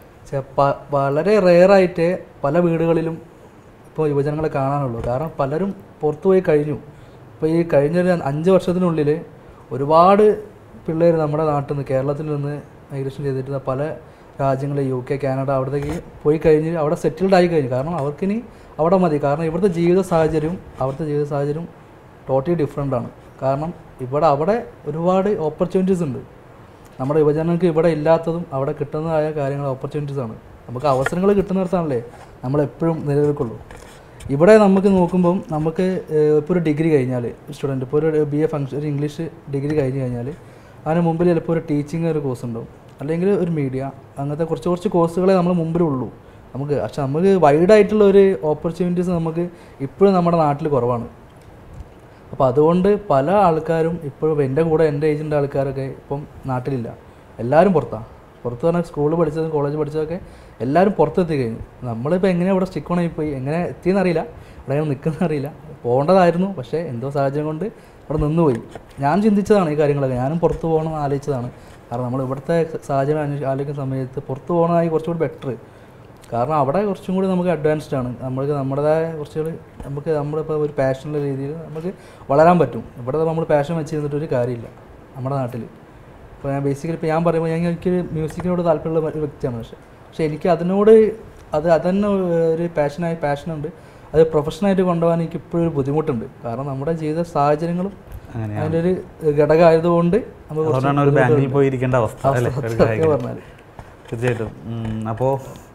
വളരെ റെയറായിട്ട് പല വീടുകളിലും ഇപ്പോൾ യുവജനങ്ങളെ കാണാനുള്ളൂ. കാരണം പലരും പുറത്തു പോയി കഴിഞ്ഞു. ഇപ്പോൾ ഈ കഴിഞ്ഞൊരു 5 വർഷത്തിനുള്ളിൽ ഒരുപാട് പിള്ളേർ നമ്മുടെ നാട്ടിൽ നിന്ന് കേരളത്തിൽ നിന്ന് മൈഗ്രേഷൻ ചെയ്തിട്ട് പല രാജ്യങ്ങളിൽ UK, കാനഡ അവിടത്തേക്ക് പോയി കഴിഞ്ഞ് അവിടെ സെറ്റിൽഡ് ആയി കഴിഞ്ഞു. കാരണം അവർക്കിനി അവിടെ മതി. കാരണം ഇവിടുത്തെ ജീവിത സാഹചര്യവും അവിടുത്തെ ജീവിത സാഹചര്യവും ടോട്ടലി ഡിഫറെൻ്റ് ആണ്. കാരണം അവിടെ ഒരുപാട് ഓപ്പർച്യൂണിറ്റീസ് ഉണ്ട്. നമ്മുടെ യുവജനങ്ങൾക്ക് ഇവിടെ ഇല്ലാത്തതും അവിടെ കിട്ടുന്നതായ കാര്യങ്ങൾ ഓപ്പർച്യൂണിറ്റീസാണ്. നമുക്ക് അവസരങ്ങൾ കിട്ടുന്നിടത്താണല്ലേ നമ്മളെപ്പോഴും നിലനിൽക്കുള്ളൂ. ഇവിടെ നമുക്ക് നോക്കുമ്പം നമുക്ക് ഇപ്പോൾ ഒരു ഡിഗ്രി കഴിഞ്ഞാൽ സ്റ്റുഡൻറ്റ് ഇപ്പോൾ ഒരു BA ഒരു ഇംഗ്ലീഷ് ഡിഗ്രി കഴിഞ്ഞ് കഴിഞ്ഞാൽ അതിന് മുമ്പിൽ ചിലപ്പോൾ ഒരു ടീച്ചിങ് ഒരു കോഴ്സ് ഉണ്ടാവും, അല്ലെങ്കിൽ ഒരു മീഡിയ, അങ്ങനത്തെ കുറച്ച് കോഴ്സുകളെ നമ്മൾ മുമ്പിലുള്ളൂ നമുക്ക്. പക്ഷെ നമുക്ക് വൈഡായിട്ടുള്ള ഒരു ഓപ്പർച്യൂണിറ്റീസ് നമുക്ക് ഇപ്പോഴും നമ്മുടെ നാട്ടിൽ കുറവാണ്. അപ്പോൾ അതുകൊണ്ട് പല ആൾക്കാരും ഇപ്പോഴും എൻ്റെ കൂടെ എൻ്റെ ഏജിൻ്റെ ആൾക്കാരൊക്കെ ഇപ്പം നാട്ടിലില്ല, എല്ലാവരും പുറത്താണ്. പുറത്ത് പറഞ്ഞാൽ സ്കൂളിൽ പഠിച്ചതും കോളേജ് പഠിച്ചതൊക്കെ എല്ലാവരും പുറത്തെത്തി കഴിഞ്ഞു. നമ്മളിപ്പോൾ എങ്ങനെയാണ് ഇവിടെ സ്റ്റിക്ക് ഓണായി പോയി, എങ്ങനെ എത്തിയെന്നറിയില്ല, ഇവിടെ നിൽക്കുന്നറിയില്ല. പോകേണ്ടതായിരുന്നു, പക്ഷേ എന്തോ സാഹചര്യം കൊണ്ട് അവിടെ നിന്നുപോയി. ഞാൻ ചിന്തിച്ചതാണ് ഈ കാര്യങ്ങളൊക്കെ, ഞാനും പുറത്ത് പോകണമെന്ന് ആലോചിച്ചതാണ്. കാരണം നമ്മൾ ഇവിടുത്തെ സാഹചര്യം ആലോചിക്കുന്ന സമയത്ത് പുറത്ത് പോകണമായി കുറച്ചുകൂടി ബെറ്റർ. കാരണം അവിടെ കുറച്ചും കൂടി നമുക്ക് അഡ്വാൻസ്ഡ് ആണ്. നമ്മൾക്ക് നമ്മുടേതായ കുറച്ചുകൂടി നമ്മളിപ്പോൾ ഒരു പാഷനുള്ള രീതിയിൽ നമുക്ക് വളരാൻ പറ്റും. ഇവിടെ നമ്മൾ പാഷൻ വെച്ച് ചെയ്തിട്ടൊരു കാര്യമില്ല നമ്മുടെ നാട്ടിൽ. ഇപ്പോൾ ഞാൻ ബേസിക്കലി ഇപ്പോൾ ഞാൻ പറയുമ്പോൾ എനിക്ക് മ്യൂസിക്കിനോട് താല്പര്യമുള്ള ഒരു വ്യക്തിയാണ്. പക്ഷേ എനിക്ക് അതിനോട് അതന്നെ ഒരു പാഷനുണ്ട്. അത് പ്രൊഫഷനായിട്ട് കൊണ്ടുപോകാൻ എനിക്ക് ഇപ്പോഴും ഒരു ബുദ്ധിമുട്ടുണ്ട്. കാരണം നമ്മുടെ ജീവിത സാഹചര്യങ്ങളും അതിൻ്റെ ഒരു ഘടകമായതുകൊണ്ട് ഒരു ബാങ്കിൽ പോയിരിക്കേണ്ട അവസ്ഥ പറഞ്ഞാൽ തീർച്ചയായിട്ടും. അപ്പോൾ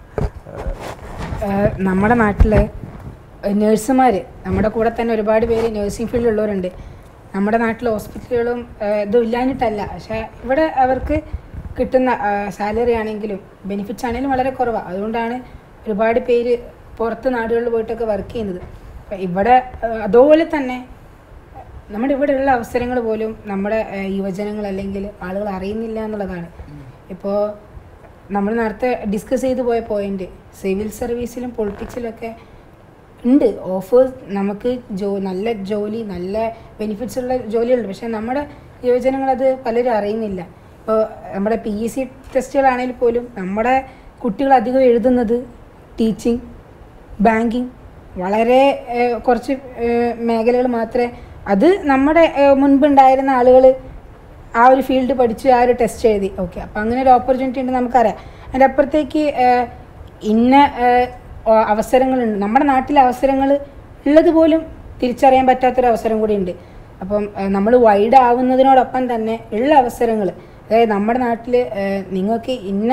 നമ്മുടെ നാട്ടിലെ നേഴ്സുമാർ, നമ്മുടെ കൂടെ തന്നെ ഒരുപാട് പേര് നേഴ്സിംഗ് ഫീൽഡിലുള്ളവരുണ്ട്. നമ്മുടെ നാട്ടിൽ ഹോസ്പിറ്റലുകളും ഇതും ഇല്ലാഞ്ഞിട്ടല്ല, പക്ഷേ ഇവിടെ അവർക്ക് കിട്ടുന്ന സാലറി ആണെങ്കിലും ബെനിഫിറ്റ്സ് ആണെങ്കിലും വളരെ കുറവാണ്. അതുകൊണ്ടാണ് ഒരുപാട് പേര് പുറത്ത് നാടുകളിൽ പോയിട്ടൊക്കെ വർക്ക് ചെയ്യുന്നത്. അപ്പം ഇവിടെ അതുപോലെ തന്നെ നമ്മുടെ ഇവിടെയുള്ള അവസരങ്ങൾ പോലും നമ്മുടെ യുവജനങ്ങൾ അല്ലെങ്കിൽ ആളുകൾ അറിയുന്നില്ല എന്നുള്ളതാണ്. ഇപ്പോൾ നമ്മൾ നേരത്തെ ഡിസ്കസ് ചെയ്തു പോയ പോയിന്റ്, സിവിൽ സർവീസിലും പൊളിറ്റിക്സിലൊക്കെ ഉണ്ട് ഓഫേഴ്സ്, നമുക്ക് നല്ല ജോലി, നല്ല ബെനിഫിറ്റ്സ് ഉള്ള ജോലികളുണ്ട്. പക്ഷേ നമ്മുടെ യുവജനങ്ങളത് പലരും അറിയുന്നില്ല. ഇപ്പോൾ നമ്മുടെ PSC ടെസ്റ്റുകളാണെങ്കിൽ പോലും നമ്മുടെ കുട്ടികൾ അധികം എഴുതുന്നത് ടീച്ചിങ്, ബാങ്കിങ്, വളരെ കുറച്ച് മേഖലകൾ മാത്രമേ. അത് നമ്മുടെ മുൻപുണ്ടായിരുന്ന ആളുകൾ ആ ഒരു ഫീൽഡ് പഠിച്ച് ആ ഒരു ടെസ്റ്റ് എഴുതി, ഓക്കെ, അപ്പോൾ അങ്ങനെ ഒരു ഓപ്പർച്യൂണിറ്റി ഉണ്ട് നമുക്കറിയാം. അതിൻ്റെ അപ്പുറത്തേക്ക് ഇന്ന അവസരങ്ങളുണ്ട്. നമ്മുടെ നാട്ടിലെ അവസരങ്ങൾ ഉള്ളത് പോലും തിരിച്ചറിയാൻ പറ്റാത്തൊരു അവസരം കൂടി ഉണ്ട്. അപ്പം നമ്മൾ വൈഡ് ആവുന്നതിനോടൊപ്പം തന്നെ ഉള്ള അവസരങ്ങൾ, അതായത് നമ്മുടെ നാട്ടിൽ നിങ്ങൾക്ക് ഇന്ന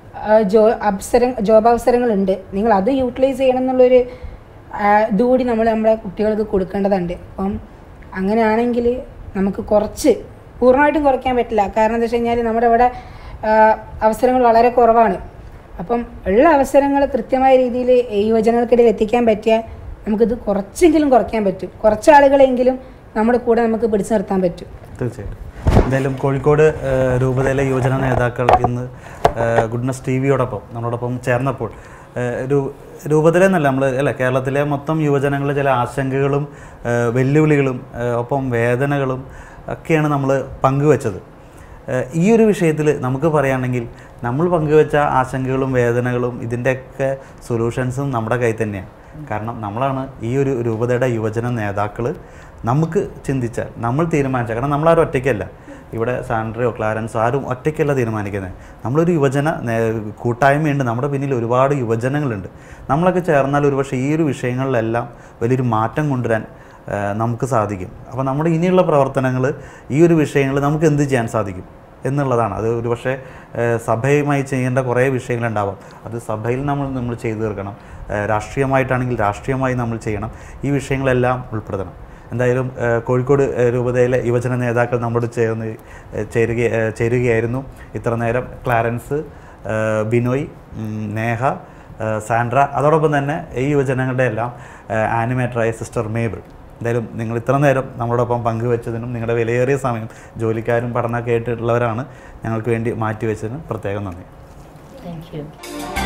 ജോബ് അവസരങ്ങളുണ്ട്, നിങ്ങൾ അത് യൂട്ടിലൈസ് ചെയ്യണം എന്നുള്ളൊരു ഇതുകൂടി നമ്മുടെ കുട്ടികൾക്ക് കൊടുക്കേണ്ടതുണ്ട്. അപ്പം അങ്ങനെയാണെങ്കിൽ നമുക്ക് കുറച്ച് പൂർണ്ണമായിട്ടും കുറയ്ക്കാൻ പറ്റില്ല. കാരണം എന്താ വെച്ച് കഴിഞ്ഞാൽ നമ്മുടെ ഇവിടെ അവസരങ്ങൾ വളരെ കുറവാണ്. അപ്പം ഉള്ള അവസരങ്ങൾ കൃത്യമായ രീതിയിൽ യുവജനങ്ങൾക്കിടയിൽ എത്തിക്കാൻ പറ്റിയാൽ നമുക്കിത് കുറച്ചെങ്കിലും കുറയ്ക്കാൻ പറ്റും. കുറച്ച് ആളുകളെങ്കിലും നമ്മുടെ കൂടെ നമുക്ക് പിടിച്ചു നിർത്താൻ പറ്റും. തീർച്ചയായിട്ടും. എന്തായാലും കോഴിക്കോട് രൂപതയിലെ യുവജന നേതാക്കൾ ഇന്ന് ഗുഡ്നസ് TVയോടൊപ്പം നമ്മളോടൊപ്പം ചേർന്നപ്പോൾ രൂപതയിലെന്നല്ല നമ്മൾ കേരളത്തിലെ മൊത്തം യുവജനങ്ങളുടെ ചില ആശങ്കകളും വെല്ലുവിളികളും ഒപ്പം വേദനകളും ഒക്കെയാണ് നമ്മൾ പങ്കുവെച്ചത്. ഈ ഒരു വിഷയത്തിൽ നമുക്ക് പറയുകയാണെങ്കിൽ നമ്മൾ പങ്കുവെച്ച ആശങ്കകളും വേദനകളും ഇതിൻ്റെയൊക്കെ സൊല്യൂഷൻസും നമ്മുടെ കയ്യിൽ തന്നെയാണ്. കാരണം നമ്മളാണ് ഈ ഒരു രൂപതയുടെ യുവജന നേതാക്കൾ. നമുക്ക് ചിന്തിച്ചാൽ, നമ്മൾ തീരുമാനിച്ചാൽ, കാരണം നമ്മളാരും ഒറ്റയ്ക്കല്ല, ഇവിടെ സാൻഡ്രയോ ക്ലാരൻസോ ആരും ഒറ്റയ്ക്കല്ല തീരുമാനിക്കുന്നത്. നമ്മളൊരു യുവജന കൂട്ടായ്മയുണ്ട്, നമ്മുടെ പിന്നിൽ ഒരുപാട് യുവജനങ്ങളുണ്ട്. നമ്മളൊക്കെ ചേർന്നാൽ ഒരുപക്ഷെ ഈ ഒരു വിഷയങ്ങളിലെല്ലാം വലിയൊരു മാറ്റം കൊണ്ടുവരാൻ നമുക്ക് സാധിക്കും. അപ്പോൾ നമ്മുടെ ഇനിയുള്ള പ്രവർത്തനങ്ങൾ ഈ ഒരു വിഷയങ്ങൾ നമുക്ക് എന്ത് ചെയ്യാൻ സാധിക്കും എന്നുള്ളതാണ്. അത് ഒരുപക്ഷെ സഭയുമായി ചെയ്യേണ്ട കുറേ വിഷയങ്ങളുണ്ടാവാം, അത് സഭയിൽ നമ്മൾ ചെയ്തു തീർക്കണം. രാഷ്ട്രീയമായിട്ടാണെങ്കിൽ രാഷ്ട്രീയമായി നമ്മൾ ചെയ്യണം. ഈ വിഷയങ്ങളെല്ലാം ഉൾപ്പെടുത്തണം. എന്തായാലും കോഴിക്കോട് രൂപതയിലെ യുവജന നേതാക്കൾ നമ്മോട് ചേരുകയായിരുന്നു ഇത്ര നേരം. ക്ലാരൻസ്, ബിനോയ്, നേഹ, സാൻഡ്ര, അതോടൊപ്പം തന്നെ ഈ യുവജനങ്ങളുടെ എല്ലാം ആനിമേറ്ററായ സിസ്റ്റർ മേബിൾ. എന്തായാലും നിങ്ങൾ ഇത്ര നേരം നമ്മളോടൊപ്പം പങ്കുവെച്ചതിനും നിങ്ങളുടെ വിലയേറിയ സമയം, ജോലിക്കാരും പഠനമൊക്കെ ആയിട്ടുള്ളവരാണ്, ഞങ്ങൾക്ക് വേണ്ടി മാറ്റിവെച്ചതിനും പ്രത്യേകം നന്ദി. Thank U.